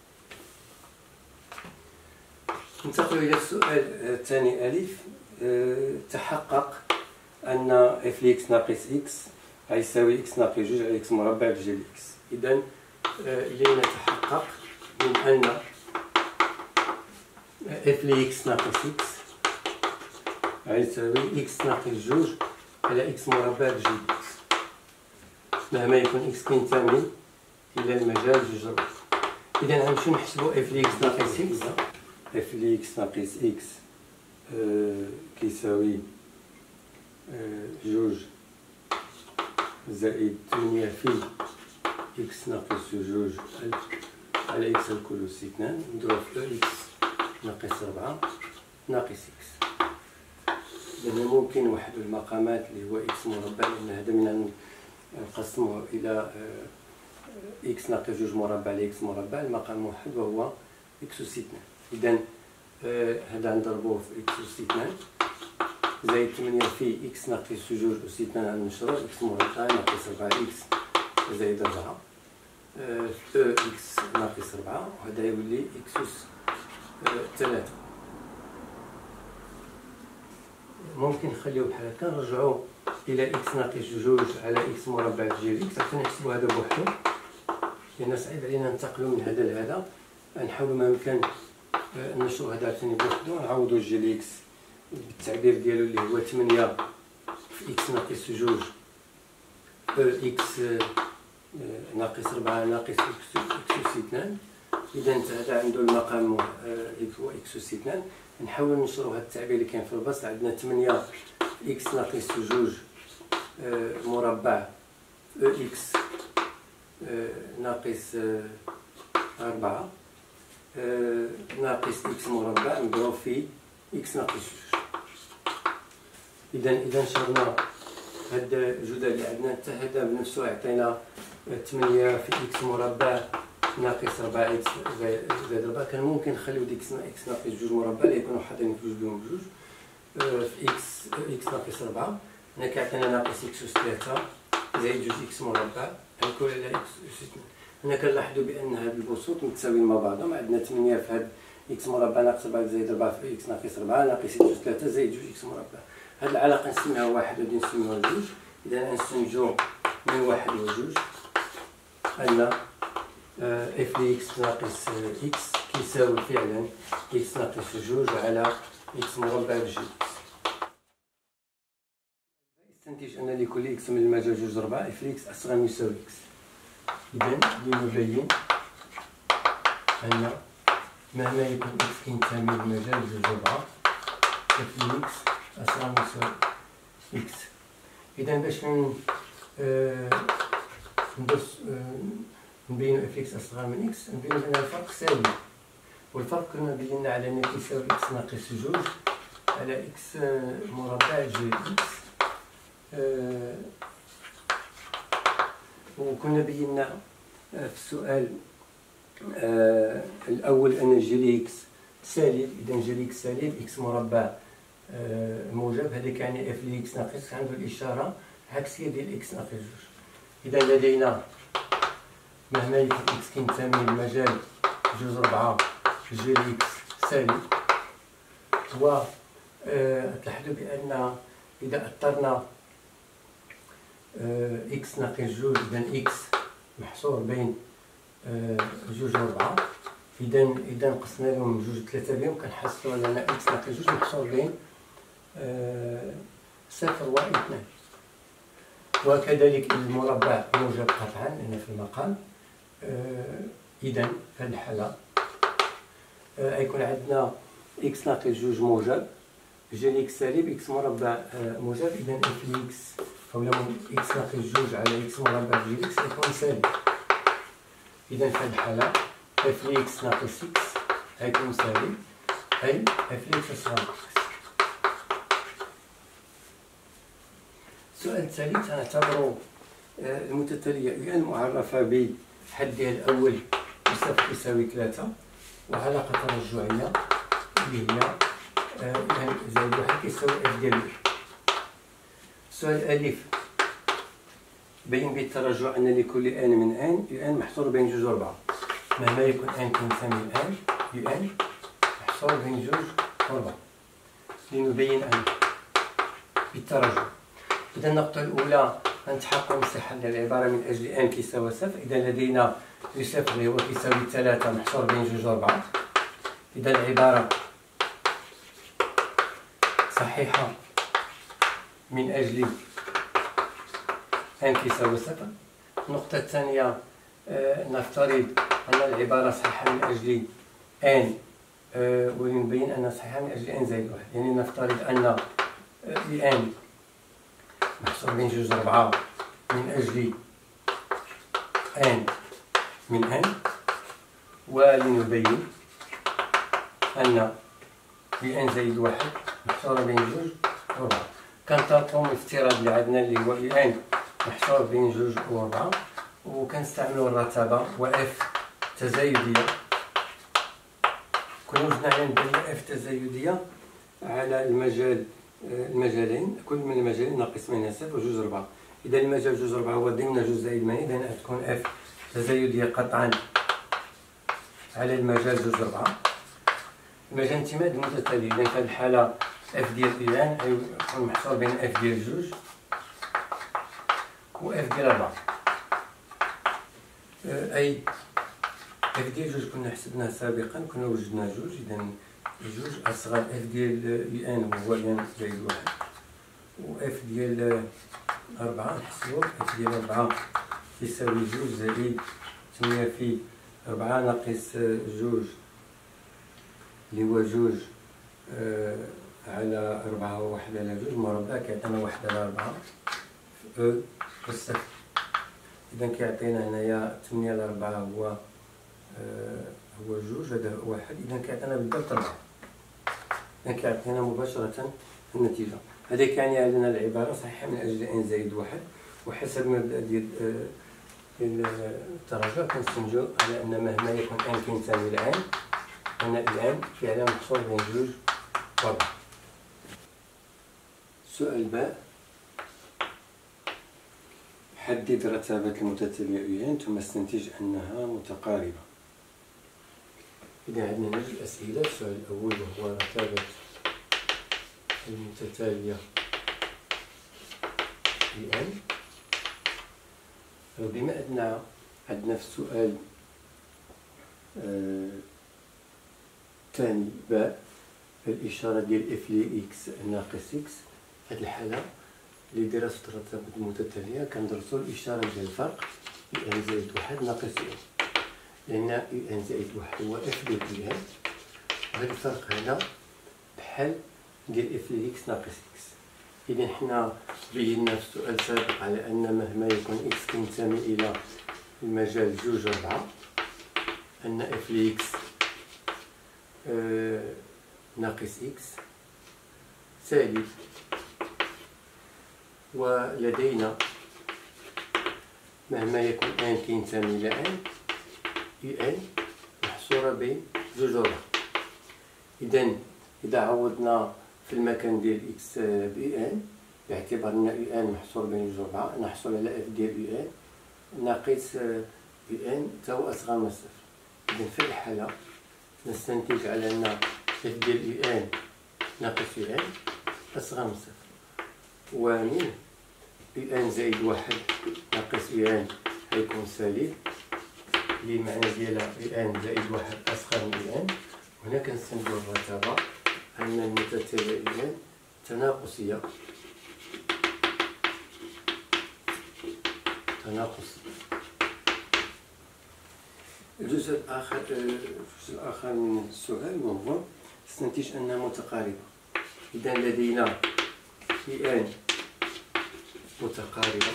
ننتقل إلى السؤال الثاني ألف. أه تحقق أن اف لإكس ناقص إكس غيساوي إكس ناقص جوج على إكس مربع في جي لإكس. إذا أه إلينا تحقق من أن اف لإكس ناقص إكس غيساوي إكس ناقص جوج على إكس مربع في جي لإكس مهما يكون إكس كينتمي إلى المجال جوج ربع. إذا غنمشيو نحسبو اف لإكس ناقص إكس. اف لإكس ناقص إكس أه كيساوي أه جوج زائد ثمانية في إكس ناقص جوج على إكس الكل أس اثنان نضرب في إكس ناقص ربعة ناقص إكس. إذا ممكن نوحدو المقامات اللي هو إكس مربع، لأن هذا من نقسموه إلى إكس ناقص جوج مربع على إكس مربع المقام موحد وهو إكس أس اثنان. إذا هذا نضربوه في إكس أس اثنان زائد ثمانية في إكس ناقص جوج أس اثنان على نشرو إكس مربع ناقص ربعة إكس زائد ربعة في إكس ناقص ربعة، وهذا يولي إكس أس ثلاثة. ممكن نخليو بحال هكا نرجعو إلى إكس ناقص جوج على إكس مربع في جي إكس حتى نحسبو هذا بوحدو، لأن صعيب علينا ننتقلو من هذا لهذا. نحاولو ما يمكن نشرو هذا عاوتاني بوحدو نعوضو جي إكس بالتعبير ديالو اللي هو ثمانية في إكس ناقص جوج أو إكس ناقص ربعة ناقص إكس أس اثنان. إذا هذا عنده المقام هو إكس أس اثنان. نحاول نشرو هذا التعبير اللي كاين في البسط. عندنا ثمانية في إكس ناقص جوج مربع أو إكس ناقص أربعة ناقص إكس مربع نضرب في إكس ناقص جوج. إذا إذا شرنا هاد هاد الجدول اللي عندنا حتى هذا بنفسه يعطينا ثمانية في إكس مربع ناقص ربعة إكس زائد ربعة. كان ممكن نخليو ديك إكس ناقص جوج مربع اللي يكونوا حاطين في جوج بهم بجوج في إكس إكس ناقص ربعة. هنا كيعطينا ناقص إكس أس ثلاثة زائد جوج إكس مربع الكل على إكس أس اثنين. هنا كنلاحظوا بأن هاد البسوط متساويين مع بعضهم. عندنا ثمانية في هاد إكس مربع ناقص ربعة زائد ربعة في إكس ناقص ربعة ناقص إكس أس ثلاثة زائد جوج إكس مربع. هاد العلاقة نسميها واحد وغادي نسميوها جوج. إذا نستنتجو من واحد وجوج أن اف دي إكس ناقص إكس كيساوي فعلا إكس ناقص جوج على إكس مربع بجوج. نستنتج أن لكل إكس من المجال جوج ربعة اف دي إكس أصغر من يساوي إكس. إذا لنبين أن مهما يكون إكس كينتمي للمجال جوج ربعة اف دي إكس أصغر من يساوي إكس. إذا باش ندرس نبينو اف إكس أصغر من إكس نبينو بأن الفرق سالب، والفرق كنا بينا على أنه كيساوي إكس ناقص جوج على إكس مربع جي إكس. أه وكنا بينا في السؤال أه الأول أن جي إكس سالب. إذا جي إكس سالب إكس مربع أه موجب، هذا كيعني اف دي إكس ناقص عنده الإشارة عكسية ديال إكس ناقص جوج. إذا لدينا مهما يكون إكس كينتمي للمجال جوج ربعة جي إكس سالب. و تلاحظوا بأن إذا أثرنا إكس ناقص جوج إذا إكس محصور بين جوج وربعة. إذا إذا نقصنا لهم جوج ثلاثة بهم كنحصلوا على أن إكس ناقص جوج محصور بين صفر واثنان. وكذلك المربع موجب قطعا لأن في المقام. إذا في هذه الحالة غيكون عندنا إكس ناقص جوج موجب جي إكس سالب إكس مربع موجب. إذا اف دي إكس أولا إكس ناقص جوج على إكس مربع جي إكس غيكون سالب. إذا في هذه الحالة اف دي إكس ناقص إكس غيكون سالب، أي اف دي إكس أصغر من إكس. السؤال الثالث نعتبر المتتالية المعرفة بحدها الأول صفر يساوي ثلاثة وعلاقة ترجعية اللي هي ان زائد واحد كيساوي اف ديال واحد. السؤال الألف بين بالترجع أن لكل ان من ان يو ان محصور بين جوج وربعة. مهما يكون ان كينتمي لان يو ان محصور بين جوج وربعة. لنبين ان بالترجع. إذا النقطة الأولى نتحقق من صحة العبارة من أجل ان كيساوي صفر. إذا لدينا صفر اللي هو كيساوي ثلاثة محصور بين جوج وربعة. إذا العبارة صحيحة من أجل ان كيساوي صفر. النقطة الثانية آه نفترض أن العبارة صحيحة من أجل ان آه ولنبين أنها صحيحة من أجل ان زائد واحد. يعني نفترض أن ان محصور بين جوج ربعة من أجل ان من ان. ولنبين أن ان زائد واحد محصورة بين جوج وربعة. كنطلقو من الافتراض اللي عندنا اللي هو ان محصور بين جوج وربعة، وكنستعملو الرتبة و اف تزايدية. كنا وجدنا على بأن اف تزايدية على المجال المجالين كل من المجالين ناقص ثمانية صفر وجوج ربعة. إذا المجال جوج ربعة هو ضمن جوج زائد ثمانية، إذا تكون اف تزايدية قطعا على المجال جوج ربعة. مجال انتماء المتتالي. إذا في هذه الحالة اف ديال إذا غيكون محصور بين اف ديال جوج و اف ديال ربعة. أي اف ديال جوج كنا حسبناه سابقا كنا وجدنا جوج. إذا جوج أصغر اف ديال ان وهو ان زائد واحد، و اف ديال أربعة نحسبو اف ديال أربعة يساوي جوج زائد ثمانية في أربعة ناقص جوج اللي هو جوج آه على أربعة وواحد على جوج مربع كيعطينا واحد على أربعة في أو والصفر. إذا كيعطينا هنايا ثمانية على أربعة هو آه هو جوج هذا واحد. إذا كيعطينا بالضبط أربعة. إذا كيعطينا مباشرة النتيجة. هذا كان عندنا العبارة صحيحة من أجل ان زائد واحد، وحسب مبدأ ديال الدرجة كنستنتجو على أن مهما يكون ان كينتمي للعام أن العام فعلا محصور بين جوج و ربعة. سؤال باء: حدد رتابة المتتالية ان ثم استنتج أنها متقاربة. إذا عندنا جوج أسئلة. السؤال الأول وهو رتابة المتتالية ان. بما أن عندنا في السؤال الثاني آه باء الإشارة ديال اف ل اكس ناقص اكس، في هذه الحالة لدراسة رتابة المتتالية كندرسو الإشارة ديال الفرق ان زائد واحد ناقص ان، لأن ان زائد واحد هو اف ديال ان، وهذا الفرق هذا بحال ديال اف ل اكس ناقص اكس. إذا حنا بينا في السؤال السابق على أن مهما يكون اكس كينتمي إلى المجال جوج ربعة أن اف ل اكس آه ناقص اكس سالب، ولدينا مهما يكون ان كينتمي إلى ان ان محصورة بين جوج ربعة. إذا إذا عوضنا في المكان ديال اكس ب ان باعتبار ان ان محصور بين جوج ربعة، نحصل على اف ديال ان ناقص ب ان تساوي اصغر من صفر. إذا في الحالة نستنتج على ان اف ديال ان ناقص ان اصغر من صفر، ومن ان زائد واحد ناقص ان غيكون سالب، اللي المعنى ديالها ان زائد واحد اصغر من ان. وهنا كنستنتجو الرتابة أن المتتاليان تناقصية تناقص. الجزء الآخر الجزء الآخر من السؤال وهو استنتج أنها متقاربة. إذا لدينا ان متقاربة،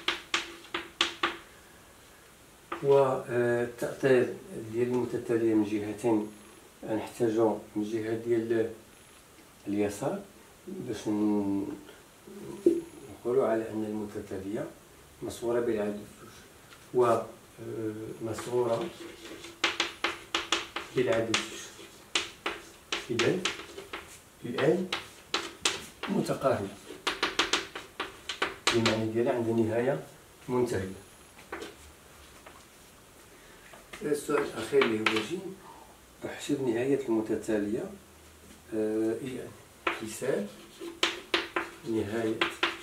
والتأطير ديال المتتالية من جهتين نحتاجو من الجهة ديال اليسار باش نقولوا على أن المتتالية مصورة بالعدد جوج ومصورة بالعدد جوج. إذا الآن متقاربة، بمعنى ديالها عند نهاية منتهية. السؤال الأخير اللي هو جيم: احسب نهاية المتتالية آه إي حساب نهاية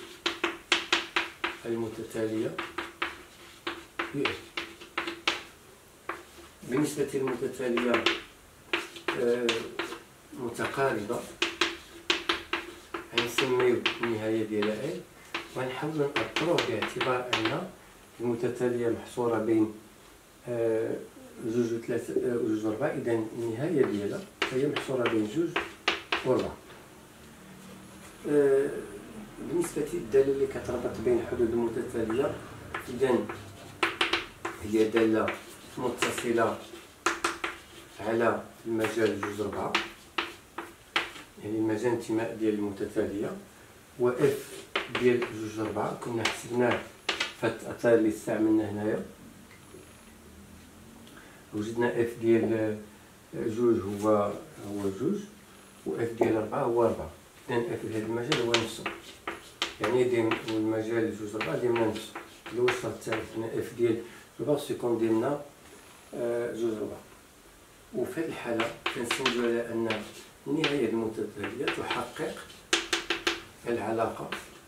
المتتالية إي. بالنسبة للمتتالية آه متقاربة غنسميو النهاية ديالها إي، وغنحاولو نأطروه باعتبار أن المتتالية محصورة بين آه جوج وثلاثة وجوج وربعة. إذا النهاية ديالها هي محصورة بين جوج وربعة. آه بالنسبة للدالة اللي كتربط بين حدود المتتالية، إذا هي دالة متصلة على المجال جوج ربعة، يعني المجال انتماء ديال المتتالية، و اف ديال جوج ربعة كنا حسبناه في هاد التأطير اللي استعملنا هنايا. وجدنا اف ديال جوج هو هو جوج، و اف ديال ربعة هو ربعة. إذا اف لهاد المجال هو نفسه، يعني ديم المجال جوج ربعة ديما نفسه الوسط الثالث. هنا اف ديال ربعة خصو يكون ديالنا جوج ربعة. وفي هاد الحالة كنستنتجو على أن النهاية المتتالية تحقق العلاقة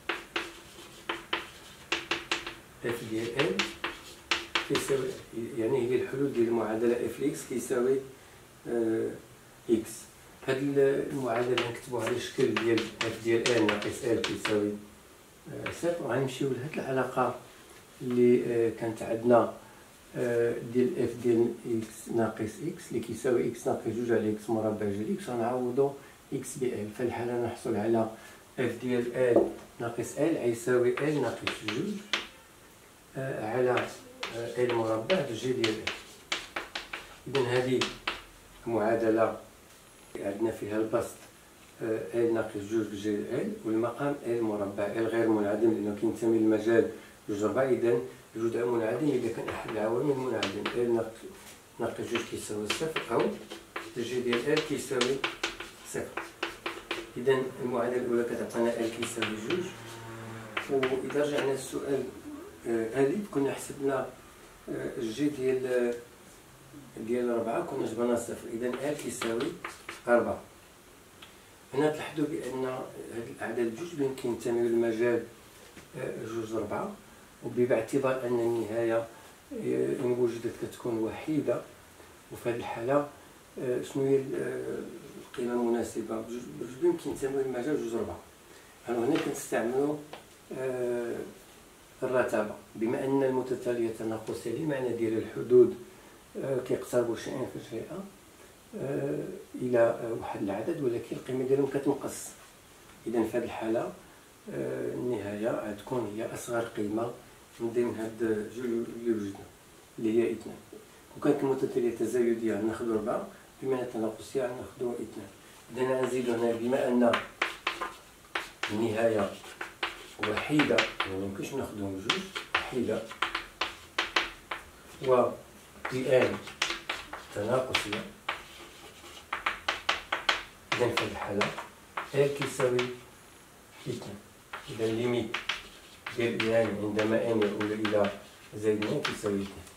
اف ديال ان كيساوي، يعني هي الحلول ديال المعادلة اف اكس كيساوي اه اكس. هاد المعادلة نكتبوها على الشكل ديال اف ديال ان ناقص ال كيساوي اه صفر، وغنمشيو لهاد العلاقة اللي اه كانت عندنا اه ديال اف ديال اكس ناقص اكس اللي كيساوي اكس ناقص جوج على اكس مربع جوج اكس، غنعوضو اكس ب ال. في الحالة نحصل على اف ديال ال ناقص ال غيساوي ال ناقص جوج اه على ال مربع بجي ديال ال. إذا هذه معادلة عندنا فيها البسط ال ناقص جوج بجي ال، والمقام ال مربع ال غير منعدم لأنه كينتمي للمجال جوج ربع. إذا الجزء منعدم إذا كان أحد العوامل منعدم. ال ناقص جوج كيساوي صفر أو جي ديال ال كيساوي صفر. إذا المعادلة الأولى كتعطينا ال كيساوي جوج. وإذا رجعنا للسؤال هادي كنا حسبنا جي ديال ديال ربعة كنا جبرنا صفر. إذا ال كيساوي ربعة. هنا تلاحظوا بأن هاد الأعداد جوج بين كينتميو للمجال جوج ربعة، وباعتبار أن النهاية إن وجدت كتكون وحيدة، وفي هذه الحالة شنو هي القيمة المناسبة؟ جوج بين كينتميو للمجال جوج ربعة. هنا كنستعملوا الرتابة، بما أن المتتالية تناقصية المعنى ديال الحدود كيقتربوا شيئا فشيئا إلى واحد العدد، ولكن القيمة ديالهم كتنقص. إذا في هذه الحالة النهاية غتكون هي أصغر قيمة من ضمن هاد جوج اللي وجدنا اللي هي اثنان. وكانت المتتالية تزايدية ناخذ ربعة، بما أن التناقصية ناخذ اثنان. إذا غنزيدو هنا بما أن النهاية وحيدة يعني ميمكنش ناخدهم جوج، وحيدة و بي ان تناقصية. إذا في هذه الحالة ال كيساوي اثنان. إذا الليميت ديال بي ان عندما ان يؤول إلى زائد اثنان كيساوي اثنان.